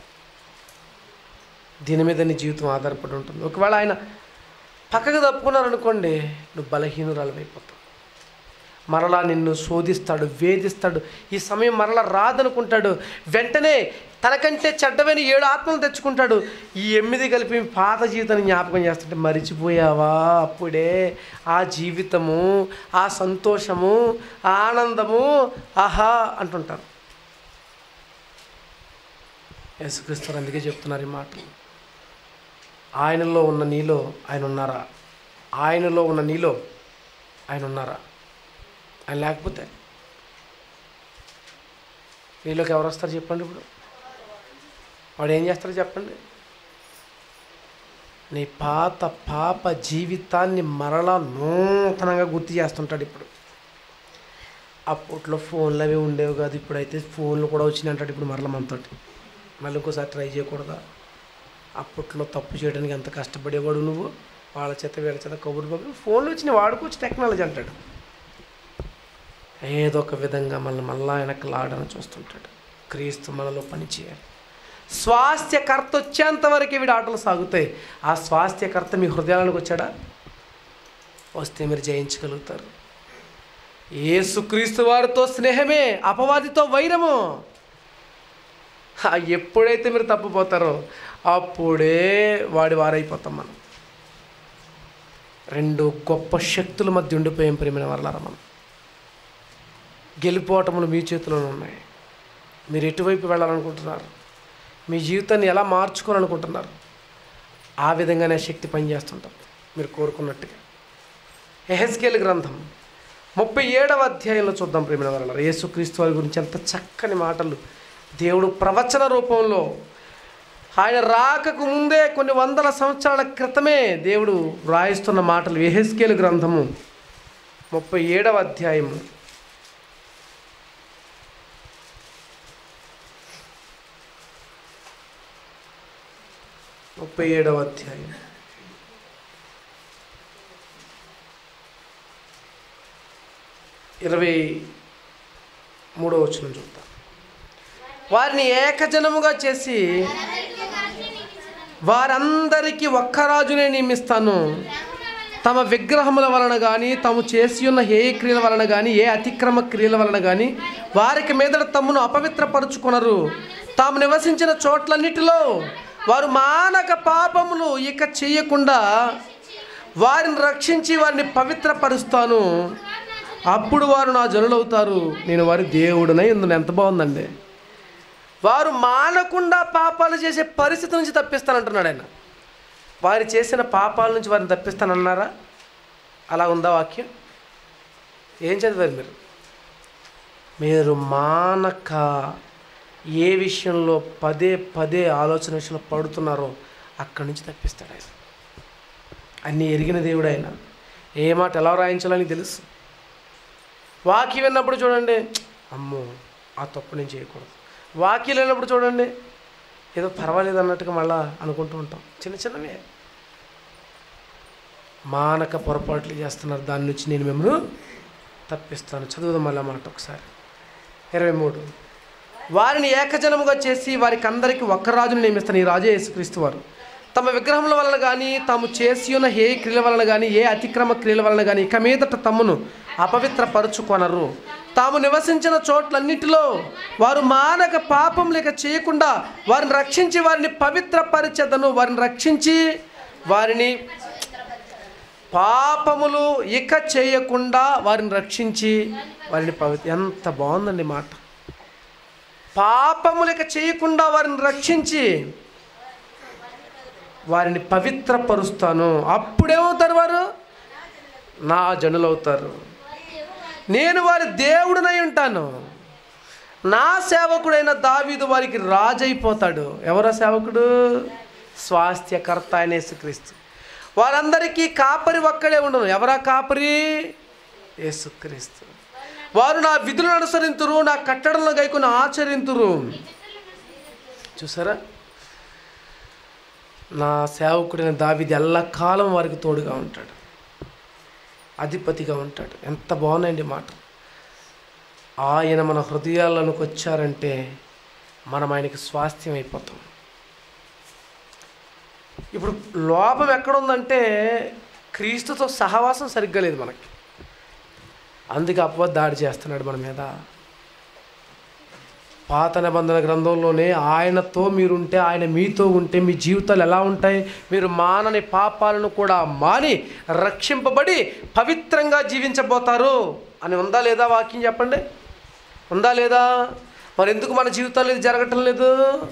దీని మీద నీ జీవితం ఆధారపడి ఉంటుంది. ఒకవేళ ఆయన పక్కకు తప్పుకున్నారనుకోండి, నువ్వు బలహీనురాలు అయిపోతావు. మరలా నిన్ను శోధిస్తాడు, వేధిస్తాడు. ఈ సమయం మరలా రాదనుకుంటాడు. వెంటనే తనకంటే చెడ్డమైన ఏడు ఆత్మలు తెచ్చుకుంటాడు. ఈ ఎనిమిది కలిపి పాత జీవితాన్ని జ్ఞాపకం చేస్తుంటే, మరిచిపోయావా అప్పుడే ఆ జీవితము, ఆ సంతోషము, ఆ ఆనందము, ఆహా అంటుంటారు. యేసుక్రీస్తు అందుకే చెప్తున్నారు ఈ మాటలు. ఆయనలో ఉన్న నీలో ఆయన ఉన్నారా? ఆయనలో ఉన్న నీలో ఆయన ఉన్నారా? ఆయన లేకపోతే నీలోకి ఎవరు వస్తారు చెప్పండి? ఇప్పుడు వాడు ఏం చేస్తారో చెప్పండి? నీ పాత పాప జీవితాన్ని మరలా నూతనంగా గుర్తు చేస్తుంటాడు. ఇప్పుడు అప్పట్లో ఫోన్లు అవి ఉండేవి కాదు, ఇప్పుడైతే ఫోన్లు కూడా వచ్చినాయి అంటాడు. ఇప్పుడు మరలా మనతోటి మళ్ళీ ఇంకోసారి ట్రై చేయకూడదా? అప్పట్లో తప్పు చేయడానికి ఎంత కష్టపడేవాడు నువ్వు, వాళ్ళ చేత వీళ్ళ చేత కబుర్లు పంపి ఫోన్లు వచ్చినాయి, వాడుకోవచ్చు టెక్నాలజీ అంటాడు. ఏదో ఒక విధంగా మళ్ళీ మళ్ళా వెనక్కి లాడని చూస్తుంటాడు. క్రీస్తు మనలో పనిచేయాలి. స్వాస్థ్యకర్త వచ్చేంత వరకు వీడి ఆటలు సాగుతాయి. ఆ స్వాస్థ్యకర్త మీ హృదయాలకు వచ్చాడా? వస్తే మీరు జయించగలుగుతారు. యేసుక్రీస్తు వారితో స్నేహమే అపవాదితో వైరము. ఎప్పుడైతే మీరు తప్పిపోతారో అప్పుడే వాడి వారైపోతాం మనం. రెండు గొప్ప శక్తుల మధ్య ఉండిపోయాం ప్రియమైన వాళ్ళారా. మనం గెలిపోవటములు మీ చేతిలోనే ఉన్నాయి. మీరు ఎటువైపు వెళ్ళాలనుకుంటున్నారు? మీ జీవితాన్ని ఎలా మార్చుకోవాలనుకుంటున్నారు? ఆ విధంగానే శక్తి పనిచేస్తుంటాం మీరు కోరుకున్నట్టుగా. యెహెజ్కేలు గ్రంథం ముప్పై ఏడవ అధ్యాయంలో చూద్దాం ప్రియమైన వాళ్ళారా. యేసుక్రీస్తు వారి గురించి ఎంత చక్కని మాటలు దేవుడు ప్రవచన రూపంలో ఆయన రాకకు ముందే కొన్ని వందల సంవత్సరాల క్రితమే దేవుడు వ్రాయిస్తున్న మాటలు. యెహెజ్కేలు గ్రంథము ముప్పై ఏడవ అధ్యాయము ముప్పై ఏడవ అధ్యాయం ఇరవై మూడవ వచనం చూద్దాం. వారిని ఏకజనముగా చేసి వారందరికీ ఒక్క రాజునే నియమిస్తాను. తమ విగ్రహముల వలన కానీ తాము చేసి ఉన్న హేయ క్రియల వలన కానీ ఏ అతిక్రమ క్రియల వలన కానీ వారికి మీదట తమ్మును అపవిత్రపరుచుకొనరు. తాము నివసించిన చోట్లన్నిటిలో వారు మానక పాపములు ఇక చేయకుండా వారిని రక్షించి వారిని పవిత్రపరుస్తాను. అప్పుడు వారు నా జనులవుతారు, నేను వారి దేవుడునై ఇందులో. ఎంత బాగుందండి. వారు మానకుండా పాపాలు చేసే పరిస్థితి నుంచి తప్పిస్తానంటున్నాడు ఆయన. వారు చేసిన పాపాల నుంచి వారిని తప్పిస్తానన్నారా? అలా ఉందా వాక్యం? ఏం చదివారు మీరు? మీరు మానక ఏ విషయంలో పదే పదే ఆలోచన విషయంలో పడుతున్నారో అక్కడి నుంచి తప్పిస్తాడు ఆయన. అన్నీ ఎరిగిన దేవుడు ఆయన. ఏ మాట ఎలా రాయించాలని తెలుసు. వాక్యం విన్నప్పుడు చూడండి, అమ్మో ఆ తప్పు నేను చేయకూడదు. వాక్యం లేనప్పుడు చూడండి, ఏదో పర్వాలేదు అన్నట్టుగా మళ్ళా అనుకుంటూ ఉంటాం. చిన్న చిన్నవే మానక పొరపాట్లు చేస్తున్నారు, దాని నుంచి నేను మిమ్మల్ని తప్పిస్తాను. చదువుదాం మళ్ళీ మాట ఒకసారి. ఇరవై మూడు వారిని ఏకజనముగా చేసి వారికి అందరికీ ఒక్క రాజును నియమిస్తాను. ఈ రాజే యేసుక్రీస్తు వారు. తమ విగ్రహముల వలన కానీ తాము చేసి ఉన్న ఏ క్రియల వలన కానీ ఏ అతిక్రమ క్రియల వలన కానీ ఇక మీదట తమ్మును అపవిత్రపరుచుకొనరు. తాము నివసించిన చోట్లన్నిటిలో వారు మానక పాపం లేక చేయకుండా వారిని రక్షించి వారిని పవిత్రపరిచెదను. వారిని రక్షించి వారిని పాపములు ఇక చేయకుండా వారిని రక్షించి వారిని పవిత్ర. ఎంత బాగుందండి మాట. పాపములు ఇక చేయకుండా వారిని రక్షించి వారిని పవిత్రపరుస్తాను. అప్పుడేమవుతారు? వారు నా జనులవుతారు, నేను వారి దేవుడినై ఉంటాను. నా సేవకుడైన దావీదు వారికి రాజు అయిపోతాడు. ఎవరో సేవకుడు? స్వాస్థ్యకర్త అయిన యేసుక్రీస్తు. వారందరికీ కాపరి ఒక్కడే ఉండను. ఎవరా కాపరి? యేసుక్రీస్తు. వారు నా విధులను అనుసరింతురు, నా కట్టడలను గైకొని ఆచరింతురు. చూసారా? నా సేవకుడైన దావీదు ఎల్లకాలం వారికి తోడుగా ఉంటాడు, అధిపతిగా ఉంటాడు. ఎంత బాగున్నాయండి మాట. ఆయన మన హృదయాల్లోకి వచ్చారంటే మనం ఆయనకి స్వాస్థ్యం అయిపోతాం. ఇప్పుడు లోపం ఎక్కడుందంటే క్రీస్తుతో సహవాసం సరిగ్గా లేదు మనకి. అందుకే అపవాది దాడి చేస్తున్నాడు మన మీద. పాత నిబంధన గ్రంథంలోనే ఆయనతో మీరుంటే, ఆయన మీతో ఉంటే మీ జీవితాలు ఎలా ఉంటాయి? మీరు మానని పాపాలను కూడా మాని రక్షింపబడి పవిత్రంగా జీవించబోతారు అని ఉందా లేదా? వాక్యం చెప్పండి, ఉందా లేదా? మరి ఎందుకు మన జీవితాల్లో ఇది జరగటం లేదు?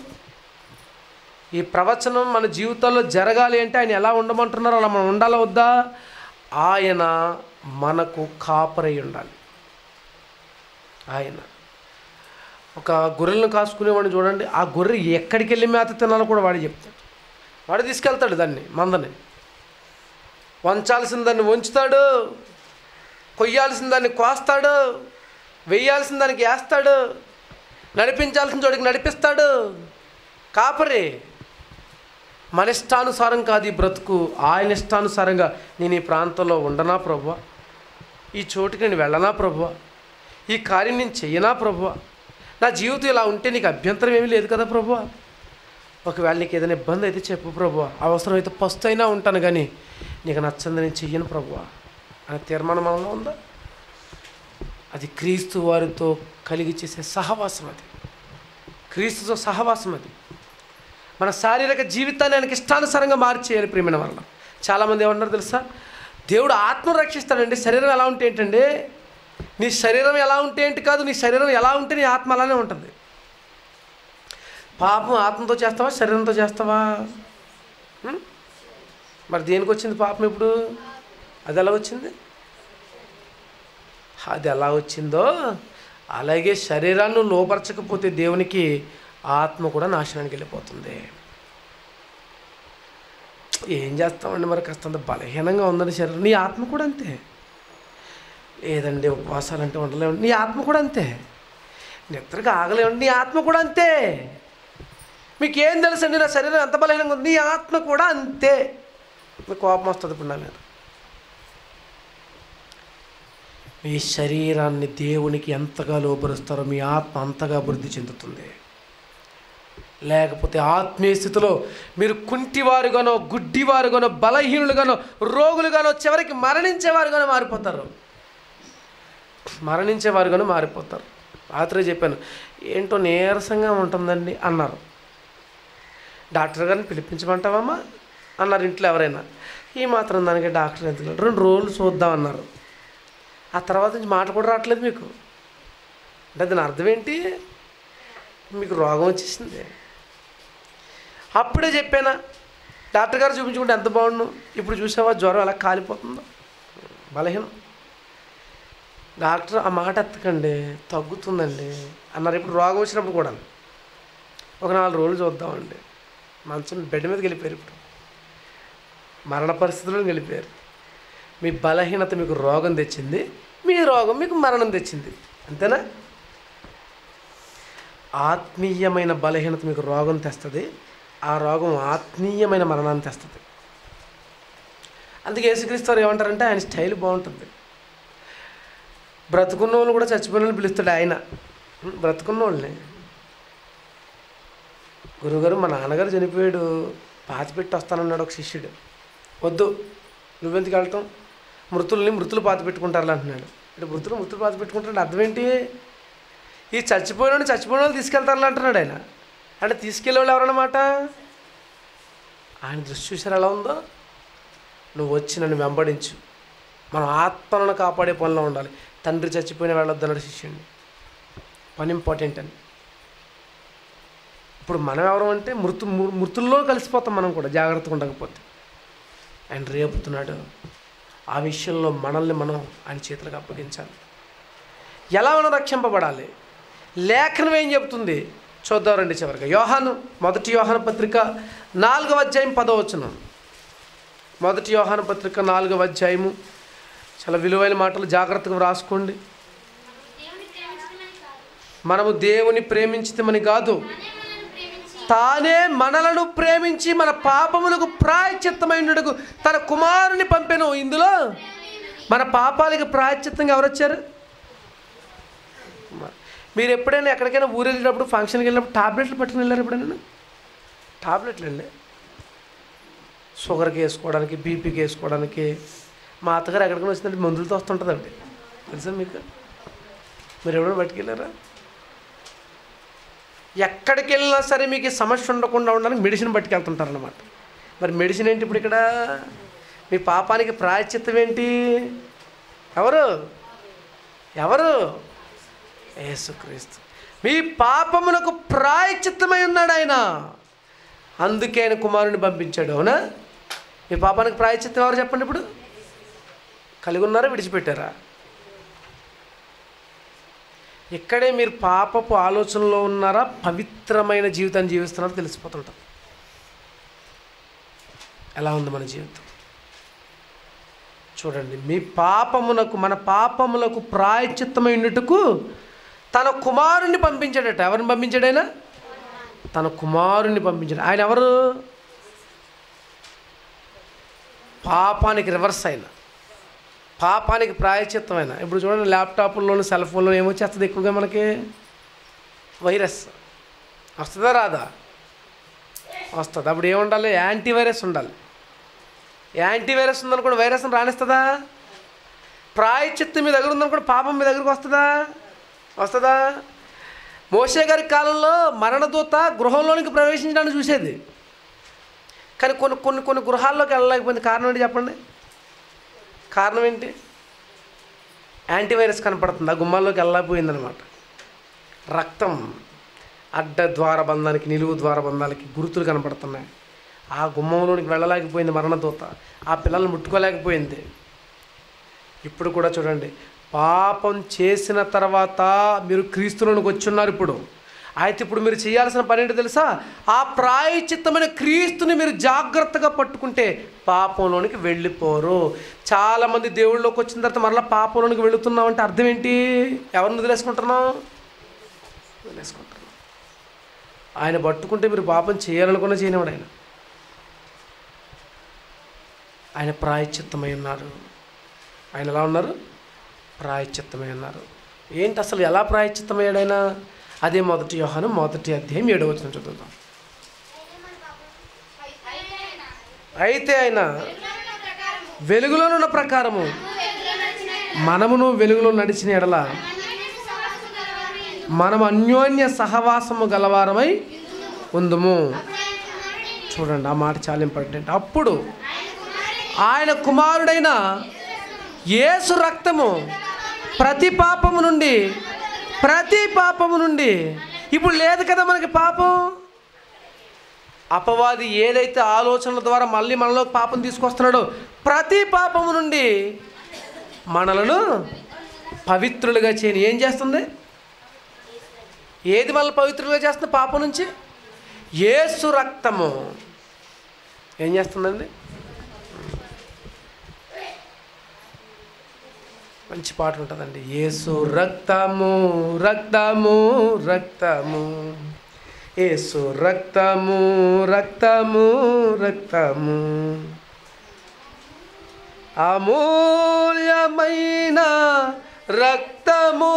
ఈ ప్రవచనం మన జీవితాల్లో జరగాలి అంటే ఆయన ఎలా ఉండమంటున్నారో అలా మనం ఉండాలా వద్దా? ఆయన మనకు కాపరై ఉండాలి. ఆయన ఒక గొర్రెలను కాసుకునేవాడిని చూడండి, ఆ గొర్రె ఎక్కడికి వెళ్ళి మేత తినాలో కూడా వాడు చెప్తాడు. వాడు తీసుకెళ్తాడు దాన్ని, మందని. వంచాల్సిన దాన్ని వంచుతాడు, కొయ్యాల్సిన దాన్ని కోస్తాడు, వేయాల్సిన దానికి వేస్తాడు, నడిపించాల్సిన చోటికి నడిపిస్తాడు. కాపరి. మన ఇష్టానుసారం కాదు ఈ బ్రతుకు, ఆయన ఇష్టానుసారంగా. నేను ఈ ప్రాంతంలో ఉండనా ప్రభువా? ఈ చోటుకి నేను వెళ్ళనా ప్రభువా? ఈ కార్యం నేను చెయ్యనా ప్రభువా? నా జీవితం ఇలా ఉంటే నీకు అభ్యంతరం ఏమీ లేదు కదా ప్రభువా? ఒకవేళ నీకు ఏదైనా ఇబ్బంది అయితే చెప్పు ప్రభువా, అవసరమైతే పస్తు అయినా ఉంటాను, కానీ నీకు నచ్చంది నేను చెయ్యను ప్రభువా అనే తీర్మానం మనలో ఉందా? అది క్రీస్తు వారితో కలిగి చేసే సహవాసం. అది క్రీస్తుతో సహవాసం. అది మన శారీరక జీవితాన్ని ఆయనకి ఇష్టానుసారంగా మార్చేయాలి. ప్రియమైన వల్ల చాలామంది ఏమన్నారు తెలుసా? దేవుడు ఆత్మను రక్షిస్తాడండి, శరీరం ఎలా ఉంటే ఏంటండి? నీ శరీరం ఎలా ఉంటే ఏంటి కాదు, నీ శరీరం ఎలా ఉంటే నీ ఆత్మ అలానే ఉంటుంది. పాపం ఆత్మతో చేస్తావా, శరీరంతో చేస్తావా? మరి దేనికి వచ్చింది పాపం? ఇప్పుడు అది ఎలా వచ్చింది? అది ఎలా వచ్చిందో అలాగే శరీరాన్ని లోపరచకపోతే దేవునికి ఆత్మ కూడా నాశనానికి వెళ్ళిపోతుంది. ఏం చేస్తామండి మరి? కాస్తంత బలహీనంగా ఉందని శరీరం. నీ ఆత్మ కూడా అంతే. లేదండి ఉపవాసాలు అంటే ఉండలేమండి, నీ ఆత్మ కూడా అంతే. నిద్రగా ఆగలేమండి, నీ ఆత్మ కూడా అంతే. మీకేం తెలుసండి నా శరీరం ఎంత బలహీనంగా ఉంది? నీ ఆత్మ కూడా అంతే. మీకు కోపం వస్తుంది ఇప్పుడు నా మీద. మీ శరీరాన్ని దేవునికి ఎంతగా లోపరుస్తారో మీ ఆత్మ అంతగా అభివృద్ధి చెందుతుంది. లేకపోతే ఆత్మీయ స్థితిలో మీరు కుంటివారుగానో, గుడ్డివారుగానో, బలహీనులుగానో, రోగులుగానో, చివరికి మరణించేవారుగానో మారిపోతారు. మరణించేవారుగానో మారిపోతారు. రాత్రి చెప్పాను, ఏంటో నీరసంగా ఉంటుందండి అన్నారు. డాక్టర్ గారిని పిలిపించమంటావమ్మా అన్నారు ఇంట్లో ఎవరైనా. ఈ మాత్రం దానికి డాక్టర్ ఎందుకు, రెండు రోజులు చూద్దాం అన్నారు. ఆ తర్వాత నుంచి మాట కూడా రావట్లేదు మీకు. అంటే దాని అర్థం ఏంటి? మీకు రోగం వచ్చేసింది. అప్పుడే చెప్పానా, డాక్టర్ గారు చూపించుకుంటే ఎంత బాగుండు. ఇప్పుడు చూసావా జ్వరం ఎలా కాలిపోతుందో, బలహీనం. డాక్టర్ ఆ మాట ఎత్తకండి, తగ్గుతుందండి అన్నారు. ఇప్పుడు రోగం వచ్చినప్పుడు కూడా ఒక నాలుగు రోజులు చూద్దామండి. మంచం బెడ్ మీదకి వెళ్ళిపోయారు. ఇప్పుడు మరణ పరిస్థితుల్లో వెళ్ళిపోయారు. మీ బలహీనత మీకు రోగం తెచ్చింది, మీ రోగం మీకు మరణం తెచ్చింది. అంతేనా? ఆత్మీయమైన బలహీనత మీకు రోగం తెస్తుంది, ఆ రోగం ఆత్మీయమైన మరణాన్ని తెస్తుంది. అందుకే యేసుక్రీస్తు వారు ఏమంటారంటే ఆయన స్టైల్ బాగుంటుంది. బ్రతుకున్న వాళ్ళు కూడా చచ్చిపోయిన వాళ్ళు పిలుస్తాడు ఆయన. బ్రతుకున్న వాళ్ళని, గురువుగారు మా నాన్నగారు చనిపోయాడు, పాతి పెట్టి వస్తానన్నాడు ఒక శిష్యుడు. వద్దు, నువ్వెందుకు వెళ్తాం, మృతుల్ని మృతులు పాతి పెట్టుకుంటారు అంటున్నాడు. అంటే మృతులు మృతులు పాతి పెట్టుకుంటాడు అర్థం ఏంటి? ఈ చచ్చిపోయిన చచ్చిపోయిన వాళ్ళు తీసుకెళ్తారు అంటున్నాడు ఆయన. అంటే తీసుకెళ్ళే వాళ్ళు ఎవరన్నమాట? ఆయన దృష్టి చూసారు ఎలా ఉందో. నువ్వు వచ్చి నన్ను వెంబడించు, మనం ఆత్మలను కాపాడే పనిలో ఉండాలి. తండ్రి చచ్చిపోయిన వెళ్ళొద్దన్నాడు శిష్యుడిని. పని ఇంపార్టెంట్ అని. ఇప్పుడు మనం ఎవరు అంటే మృతు మృతుల్లో కలిసిపోతాం మనం కూడా, జాగ్రత్తగా ఉండకపోతే. ఆయన రేపుతున్నాడు. ఆ విషయంలో మనల్ని మనం ఆయన చేతులకు అప్పగించాలి. ఎలా మనం రక్షింపబడాలి? లేఖనం ఏం చెప్తుంది చూద్దాం రండి. చివరిగా యోహాను, మొదటి యోహాను పత్రిక నాలుగవ అధ్యాయం పదో వచనం. మొదటి యోహాను పత్రిక నాలుగవ అధ్యాయము. చాలా విలువైన మాటలు, జాగ్రత్తగా రాసుకోండి. మనము దేవుని ప్రేమించితమని కాదు, తానే మనలను ప్రేమించి మన పాపములకు ప్రాయశ్చిత్తమైనకు తన కుమారుని పంపెను. ఇందులో మన పాపాలకి ప్రాయశ్చిత్తంగా ఎవరు వచ్చారు? మీరు ఎప్పుడైనా ఎక్కడికైనా ఊరు వెళ్ళినప్పుడు, ఫంక్షన్కి వెళ్ళినప్పుడు టాబ్లెట్లు పట్టుకుని వెళ్ళారు ఎప్పుడైనా? టాబ్లెట్లు అండి, షుగర్కి వేసుకోవడానికి, బీపీకి వేసుకోవడానికి. మా అత్తగారు ఎక్కడికైనా వచ్చిందంటే మందులతో వస్తుంటుందండి, తెలుసా మీకు? మీరు ఎవరైనా పట్టుకెళ్ళారా? ఎక్కడికి వెళ్ళినా సరే మీకు సమస్య ఉండకుండా ఉండడానికి మెడిసిన్ పట్టుకెళ్తుంటారన్నమాట. మరి మెడిసిన్ ఏంటి ఇప్పుడు ఇక్కడ? మీ పాపానికి ప్రాయశ్చిత్తం ఏంటి? ఎవరు ఎవరు యేసుక్రీస్తు. మీ పాపమునకు ప్రాయశ్చిత్తమై ఉన్నాడు ఆయన. అందుకే ఆయన కుమారుని పంపించాడు. అవునా? మీ పాపానికి ప్రాయశ్చిత్తం ఎవరు చెప్పండి? ఇప్పుడు కలిగి ఉన్నారా, విడిచిపెట్టారా? ఇక్కడే మీరు పాపపు ఆలోచనలో ఉన్నారా, పవిత్రమైన జీవితాన్ని జీవిస్తున్నారో తెలిసిపోతుంటాం. ఎలా ఉంది మన జీవితం చూడండి. మీ పాపమునకు, మన పాపములకు ప్రాయశ్చిత్తమైనట్టుకు తన కుమారుణ్ణి పంపించాడట. ఎవరిని పంపించాడు ఆయన? తన కుమారుణ్ణి పంపించాడు. ఆయన ఎవరు? పాపానికి రివర్స్ అయిన, పాపానికి ప్రాయశ్చిత్తమైన. ఇప్పుడు చూడండి, ల్యాప్టాప్లోను, సెల్ ఫోన్లో ఏమొచ్చేస్తుంది ఎక్కువగా మనకి? వైరస్ వస్తుందా రాదా? వస్తుంది. అప్పుడు ఏముండాలి? యాంటీవైరస్ ఉండాలి. యాంటీవైరస్ ఉందనుకోండి, వైరస్ని రాణిస్తుందా? ప్రాయశ్చిత్తం మీ దగ్గర ఉందనుకోండి, పాపం మీ దగ్గరకు వస్తుందా? వస్తుందా? మోషే గారి కాలంలో మరణదూత గృహంలోనికి ప్రవేశించడానికి చూసేది, కానీ కొన్ని కొన్ని కొన్ని గృహాల్లోకి వెళ్ళలేకపోయింది. కారణం ఏంటి చెప్పండి? కారణం ఏంటి? యాంటీవైరస్ కనపడుతుంది, ఆ గుమ్మాల్లోకి వెళ్ళలేకపోయిందనమాట. రక్తం, అడ్డ ద్వార బంధానికి, నిలువు ద్వార బంధాలకి గుర్తులు కనపడుతున్నాయి. ఆ గుమ్మంలోనికి వెళ్ళలేకపోయింది మరణదూత, ఆ పిల్లల్ని ముట్టుకోలేకపోయింది. ఇప్పుడు కూడా చూడండి, పాపం చేసిన తర్వాత మీరు క్రీస్తులోనికి వచ్చున్నారు. ఇప్పుడు అయితే ఇప్పుడు మీరు చేయాల్సిన పని ఏంటో తెలుసా? ఆ ప్రాయశ్చిత్తమైన క్రీస్తుని మీరు జాగ్రత్తగా పట్టుకుంటే పాపంలోనికి వెళ్ళిపోరు. చాలామంది దేవుళ్ళలోకి వచ్చిన తర్వాత మరలా పాపంలోనికి వెళుతున్నాం అంటే అర్థం ఏంటి? ఎవరిని వదిలేసుకుంటున్నాం? వదిలేసుకుంటున్నాం. ఆయన పట్టుకుంటే మీరు పాపం చేయాలనుకున్నా చేయనివాడు ఆయన. ఆయన ప్రాయశ్చిత్తమై ఉన్నారు. ఆయన ఎలా ఉన్నారు? ప్రాయశ్చిత్తమై ఉన్నారు. ఏంటి అసలు ఎలా ప్రాయశ్చిత్తమయ్యాడు ఆయన? అదే మొదటి యోహాను మొదటి అధ్యాయం ఏడవ వచనం చదువుతాం. అయితే ఆయన వెలుగులోనున్న ప్రకారము మనమును వెలుగులో నడిచిన ఎడల మనం అన్యోన్య సహవాసము గలవారమై ఉందుము. చూడండి, ఆ మాట చాలా ఇంపార్టెంట్. అప్పుడు ఆయన కుమారుడైన యేసు రక్తము ప్రతి పాపము నుండి ప్రతి పాపము నుండి ఇప్పుడు లేదు కదా మనకి పాపం. అపవాది ఏదైతే ఆలోచనల ద్వారా మళ్ళీ మనలో పాపం తీసుకొస్తున్నాడో ప్రతి పాపము నుండి మనలను పవిత్రులుగా చేయని ఏం చేస్తుంది? ఏది మనల్ని పవిత్రులుగా చేస్తుంది పాపం నుంచి? యేసు రక్తము ఏం చేస్తుందండి? మంచి పాట ఉంటుందండి. యేసు రక్తము రక్తము రక్తము, యేసు రక్తము రక్తము రక్తము, అమూల్యమైన రక్తము,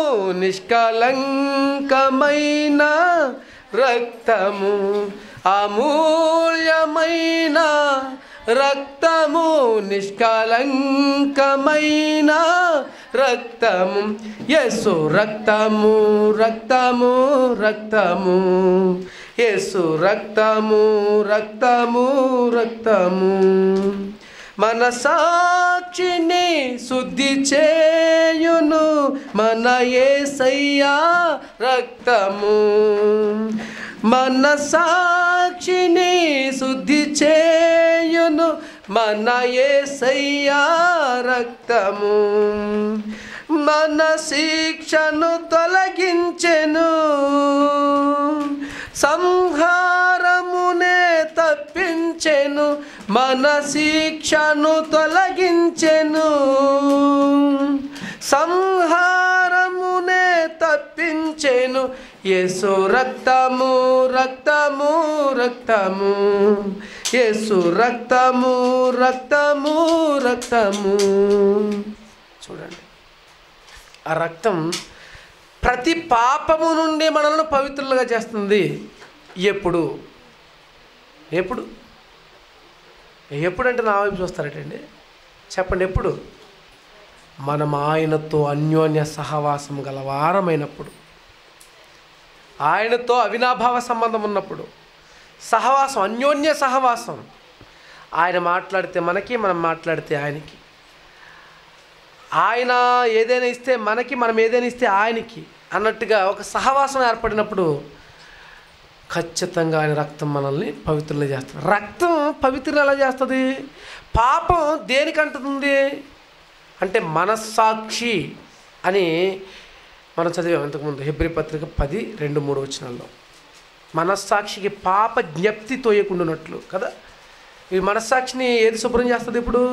నిష్కలంకమైన రక్తము, అమూల్యమైన రక్తము, నిష్కలంకమైన రక్తము, యేసు రక్తము రక్తము రక్తము, యేసు రక్తము రక్తము రక్తము, మన సాక్షిని శుద్ధి చేయును మన యేసయ్యా రక్తము, మన సాక్షిని శుద్ధి చేయును మన యేసయ్యా రక్తము, మన శిక్షను తొలగించెను, సంహారమునే తప్పించెను, మన శిక్షను తొలగించెను, సంహారమునే తప్పించెను, యేసు రక్తము రక్తము రక్తము, యేసు రక్తము రక్తము రక్తము. చూడండి, ఆ రక్తం ప్రతి పాపము నుండి మనల్ని పవిత్రులుగా చేస్తుంది. ఎప్పుడు ఎప్పుడు ఎప్పుడంటే నా వైపు చూస్తారటండి, చెప్పండి. ఎప్పుడు? మనం ఆయనతో అన్యోన్య సహవాసం గల వారమైనప్పుడు, ఆయనతో అవినాభావ సంబంధం ఉన్నప్పుడు, సహవాసం, అన్యోన్య సహవాసం. ఆయన మాట్లాడితే మనకి, మనం మాట్లాడితే ఆయనకి, ఆయన ఏదైనా ఇస్తే మనకి, మనం ఏదైనా ఇస్తే ఆయనకి అన్నట్టుగా ఒక సహవాసం ఏర్పడినప్పుడు ఖచ్చితంగా ఆయన రక్తం మనల్ని పవిత్రులు చేస్తుంది. రక్తం పవిత్రులు ఎలా చేస్తుంది? పాపం దేనికి అంటుతుంది అంటే మనస్సాక్షి అని మనం చదివాం ఇంతకుముందు హెబ్రీ పత్రిక పది రెండు మూడు వచనాల్లో. మనస్సాక్షికి పాప జ్ఞప్తి తోయకుండానట్లు కదా. ఈ మనస్సాక్షిని ఏది శుభ్రం చేస్తుంది? ఇప్పుడు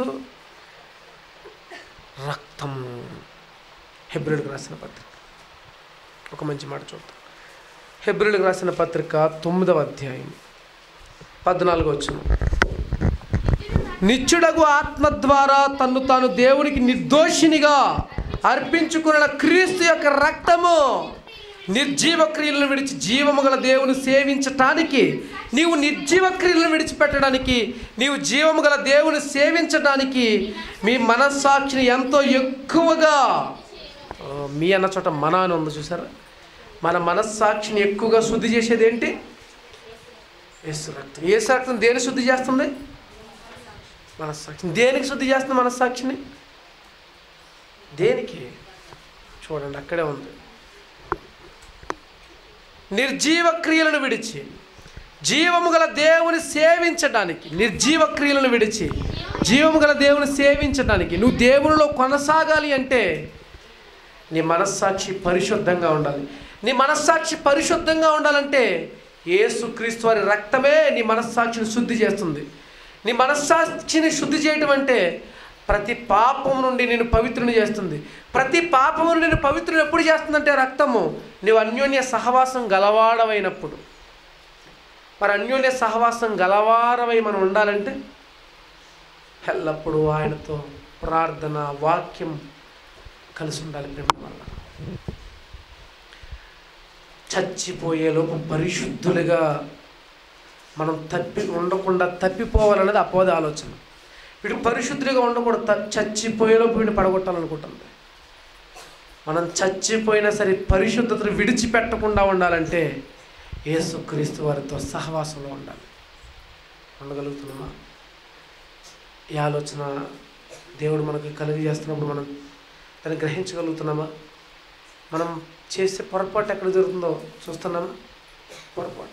రక్తం. హెబ్రీయులకు రాసిన పత్రిక ఒక మంచి మాట చూద్దాం. హెబ్రీయులకు రాసిన పత్రిక తొమ్మిదవ అధ్యాయం పద్నాలుగు వచనం. నిత్యుడగు ఆత్మ ద్వారా తన్ను తాను దేవునికి నిర్దోషినిగా అర్పించుకున్న క్రీస్తు యొక్క రక్తము నిర్జీవ క్రియలను విడిచి జీవము గల దేవుని సేవించటానికి, నీవు నిర్జీవ క్రియలను విడిచిపెట్టడానికి, నీవు జీవము గల దేవుని సేవించడానికి మీ మనస్సాక్షిని ఎంతో ఎక్కువగా, మీ అన్న చోట మన అని ఉంది చూసారా, మన మనస్సాక్షిని ఎక్కువగా శుద్ధి చేసేది ఏంటి? యేసు రక్తం. యేసు రక్తం దేని శుద్ధి చేస్తుంది? మనస్సాక్షిని. దేనికి శుద్ధి చేస్తుంది మనస్సాక్షిని? దేనికి? చూడండి, అక్కడే ఉంది. నిర్జీవ క్రియలను విడిచి జీవము గల దేవుని సేవించడానికి, నిర్జీవ క్రియలను విడిచి జీవము గల దేవుని సేవించడానికి, నువ్వు దేవునిలో కొనసాగాలి అంటే నీ మనస్సాక్షి పరిశుద్ధంగా ఉండాలి. నీ మనస్సాక్షి పరిశుద్ధంగా ఉండాలంటే యేసుక్రీస్తు వారి రక్తమే నీ మనస్సాక్షిని శుద్ధి చేస్తుంది. నీ మనస్సాక్షిని శుద్ధి చేయటం అంటే ప్రతి పాపం నుండి నేను పవిత్రుని చేస్తుంది. ప్రతి పాపము నుండి నేను పవిత్రుని ఎప్పుడు చేస్తుందంటే రక్తము. నువ్వు అన్యోన్య సహవాసం గలవాడవైనప్పుడు. మరి అన్యోన్య సహవాసం గలవారవై మనం ఉండాలంటే ఎల్లప్పుడూ ఆయనతో ప్రార్థన, వాక్యం కలిసి ఉండాలి. ప్రేమ వల్ల చచ్చిపోయేలోపు పరిశుద్ధులుగా మనం తప్పి ఉండకుండా తప్పిపోవాలనేది అపవాది ఆలోచన. వీడు పరిశుద్ధిగా ఉండకూడదు, చచ్చిపోయేలోపు వీడిని పడగొట్టాలనుకుంటుంది. మనం చచ్చిపోయినా సరే పరిశుద్ధతను విడిచిపెట్టకుండా ఉండాలంటే యేసుక్రీస్తు వారితో సహవాసంలో ఉండాలి. ఉండగలుగుతున్నామా? ఈ ఆలోచన దేవుడు మనకి కలిగి చేస్తున్నప్పుడు మనం దాన్ని గ్రహించగలుగుతున్నామా? మనం చేసే పొరపాటు ఎక్కడ జరుగుతుందో చూస్తున్నామా? పొరపాటు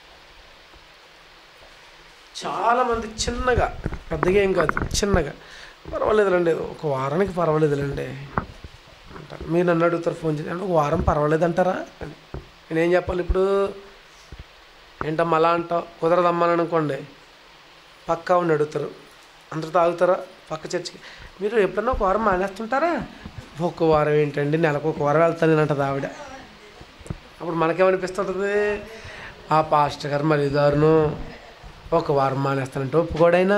చాలామంది చిన్నగా, పెద్దగా ఏం కాదు, చిన్నగా పర్వాలేదులండి, ఒక వారానికి పర్వాలేదులండి అంటారు. మీరు నన్ను అడుగుతారు ఫోన్ చేసి, అంటే ఒక వారం పర్వాలేదు అంటారా అని. నేనేం చెప్పాలి ఇప్పుడు? ఏంటమ్మా అలా అంటావు, కుదరదమ్మని అనుకోండి, పక్కా ఉండి అడుగుతారు. అందరూ తాగుతారా పక్క చర్చికి? మీరు ఎప్పుడన్నా ఒక వారం మానేస్తుంటారా? ఒక వారం ఏంటండి, నెలకు ఒక వారం వెళ్తాను నేను అంటది ఆవిడ. అప్పుడు మనకేమనిపిస్తుంటుంది? ఆ పాస్టర్ గారు మళ్ళీ దారుణం, ఒక వారం మానేస్తానంటే ఒప్పుకోడైనా,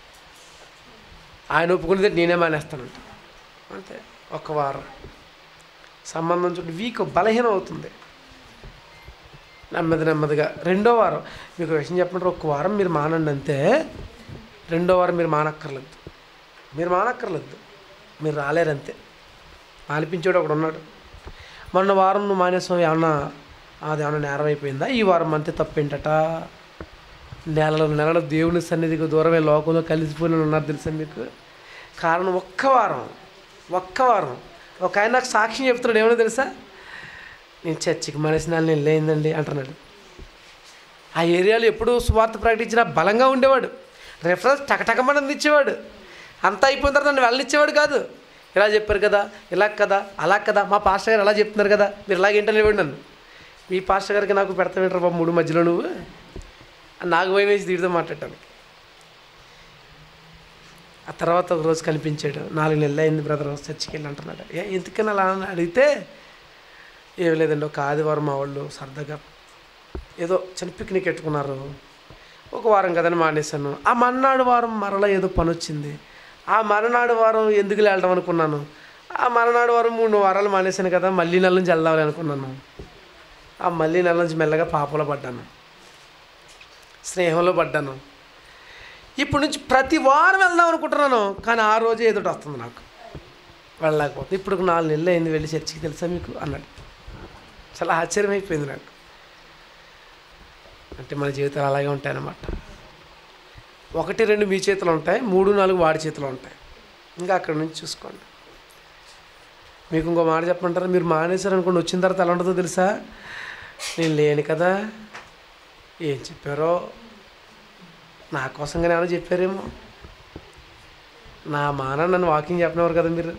ఆయన ఒప్పుకునేది నేనే మానేస్తానంట. అంతే, ఒక వారం సంబంధం చూడండి వీక్ బలహీనం అవుతుంది. నెమ్మది నెమ్మదిగా రెండో వారం, మీకు విషయం చెప్పమంటారు, ఒక వారం మీరు మానండి అంతే, రెండో వారం మీరు మానక్కర్లేదు, మీరు మానక్కర్లేదు, మీరు రాలేరంతే. మానిపించాడు ఒకడు ఉన్నాడు. మొన్న వారం నువ్వు మానేసావు, ఏమన్నా అది ఏమన్నా నేరం అయిపోయిందా? ఈ వారం అంతే తప్పేంటట. నెలలు నెలలు దేవుని సన్నిధికి దూరమే లోకంలో కలిసిపోయిన ఉన్నారు తెలుసా మీకు? కారణం ఒక్క వారం, ఒక్క వారం. ఒక ఆయన నాకు సాక్ష్యం చెప్తున్నాడు, ఏమన్నా తెలుసా? నేను చర్చికి మనిషి నెల వెళ్ళయిందండి అంటున్నాడు. ఆ ఏరియాలో ఎప్పుడు సువార్త ప్రకటించినా బలంగా ఉండేవాడు, రెఫరెన్స్ టకటకమని ఇచ్చేవాడు. అంతా అయిపోయిన తర్వాత నన్ను వెళ్ళనిచ్చేవాడు కాదు. ఇలా చెప్పారు కదా, ఇలా కదా, అలా కదా, మా పాస్టర్ గారు అలా చెప్తున్నారు కదా, మీరు ఇలాగేంటనేవాడు నన్ను. మీ పాస్టర్ గారికి నాకు పెడతా వింటారు బాబు మూడు మధ్యలో నువ్వు, నాకు భయం వేసి తీరుతో మాట్లాడటానికి. ఆ తర్వాత ఒక రోజు కనిపించాడు, నాలుగు నెలలు అయింది బ్రదర్ చర్చికి వెళ్ళి అంటున్నాడు. ఏ ఎందుకని అలా అడిగితే, ఏం లేదండి ఒక ఆదివారం మా వాళ్ళు సరదాగా ఏదో చిన్న పిక్నిక్ పెట్టుకున్నారు, ఒక వారం కదని మానేశాను. ఆ మర్నాడు వారం మరలా ఏదో పని వచ్చింది, ఆ మరనాడు వారం ఎందుకు వెళ్ళడం అనుకున్నాను. ఆ మరనాడు వారం మూడు వారాలు మానేశాను కదా, మళ్ళీ నెల నుంచి వెళ్దామని అనుకున్నాను. ఆ మళ్ళీ నెల నుంచి మెల్లగా పాపలో పడ్డాను, స్నేహంలో పడ్డాను. ఇప్పటి నుంచి ప్రతి వారం వెళ్దాం అనుకుంటున్నాను, కానీ ఆ రోజే ఏదోటి వస్తుంది నాకు, వెళ్ళలేకపోతే. ఇప్పుడు నాలుగు నెలలు అయింది వెళ్ళి చర్చికి, తెలుసా మీకు అన్నాడు. చాలా ఆశ్చర్యమైపోయింది నాకు. అంటే మన జీవితాలు అలాగే ఉంటాయన్నమాట. ఒకటి రెండు మీ చేతిలో ఉంటాయి, మూడు నాలుగు వాడి చేతిలో ఉంటాయి. ఇంకా అక్కడి నుంచి చూసుకోండి. మీకు ఇంకో మాట చెప్పమంటారా? మీరు మానేశారనుకోండి, వచ్చిన తర్వాత ఎలా ఉంటుందో తెలుసా? నేను లేను కదా, ఏం చెప్పారో నా కోసంగానే ఏమైనా చెప్పారేమో, నా మాన నన్ను వాకింగ్ చెప్పినవారు కదా మీరు.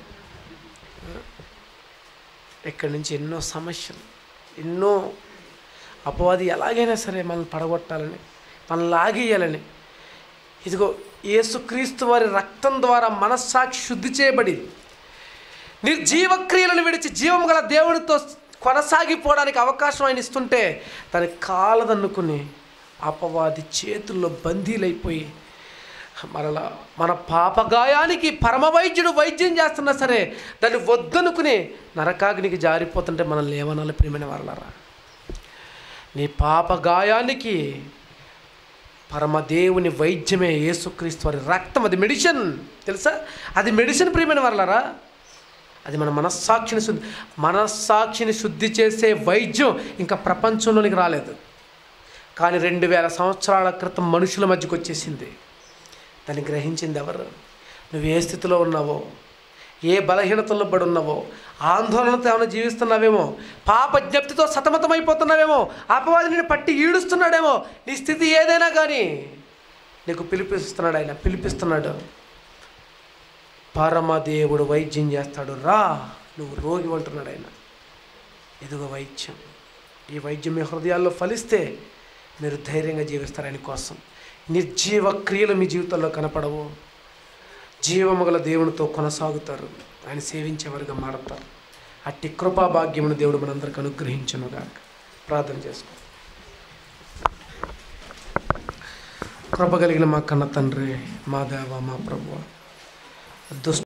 ఇక్కడి నుంచి ఎన్నో సమస్యలు, ఎన్నో అపవాది ఎలాగైనా సరే మనల్ని పడగొట్టాలని, మనల్ని లాగేయాలని. ఇదిగో యేసుక్రీస్తు వారి రక్తం ద్వారా మనస్సాక్షి శుద్ధి చేయబడి నిర్జీవ క్రియలను విడిచి జీవం గల దేవునితో కొనసాగిపోవడానికి అవకాశం ఆయన ఇస్తుంటే, దాని కాలదన్నుకుని అపవాది చేతుల్లో బందీలైపోయి మరలా మన పాపగాయానికి పరమ వైద్యుడు వైద్యం చేస్తున్నా సరే దాన్ని వద్దనుకుని నరకాగ్నికి జారిపోతుంటే మనం లేవనాలి. ప్రియమైన వారలారా, నీ పాపగాయానికి పరమదేవుని వైద్యమే యేసుక్రీస్తు వారి రక్తం. అది మెడిసిన్, తెలుసా? అది మెడిసిన్. ప్రియమైన వారలారా, అది మన మనస్సాక్షిని శుద్ధి మనస్సాక్షిని శుద్ధి చేసే వైద్యం ఇంకా ప్రపంచంలోనికి రాలేదు, కానీ రెండు వేల సంవత్సరాల క్రితం మనుషుల మధ్యకు వచ్చేసింది. దాన్ని గ్రహించింది ఎవరు? నువ్వు ఏ స్థితిలో ఉన్నావో, ఏ బలహీనతల్లో పడి ఉన్నావో, ఆందోళనతో ఏమైనా జీవిస్తున్నావేమో, పాప జ్ఞప్తితో సతమతమైపోతున్నావేమో, అపవాది నిన్ను పట్టి ఈడుస్తున్నాడేమో, నీ స్థితి ఏదైనా కానీ నీకు పిలిపిస్తున్నాడు. ఆయన పిలిపిస్తున్నాడు. పరమదేవుడు వైద్యం చేస్తాడు, రా నువ్వు రోగి అంటున్నాడు ఆయన. ఇదిగో వైద్యం. ఈ వైద్యం మీ హృదయాల్లో ఫలిస్తే మీరు ధైర్యంగా జీవిస్తారు. ఆయన కోసం నిర్జీవ క్రియలు మీ జీవితంలో కనపడవు, జీవముగల దేవునితో కొనసాగుతారు, ఆయన సేవించేవారుగా మారుతారు. అట్టి కృపా భాగ్యమును దేవుడు మనందరికీ అనుగ్రహించునుగా. ప్రార్థన చేసుకో. కృప కలిగిన మా కన్న తండ్రి, మా దేవ, మా ప్రభువా, దుష్ట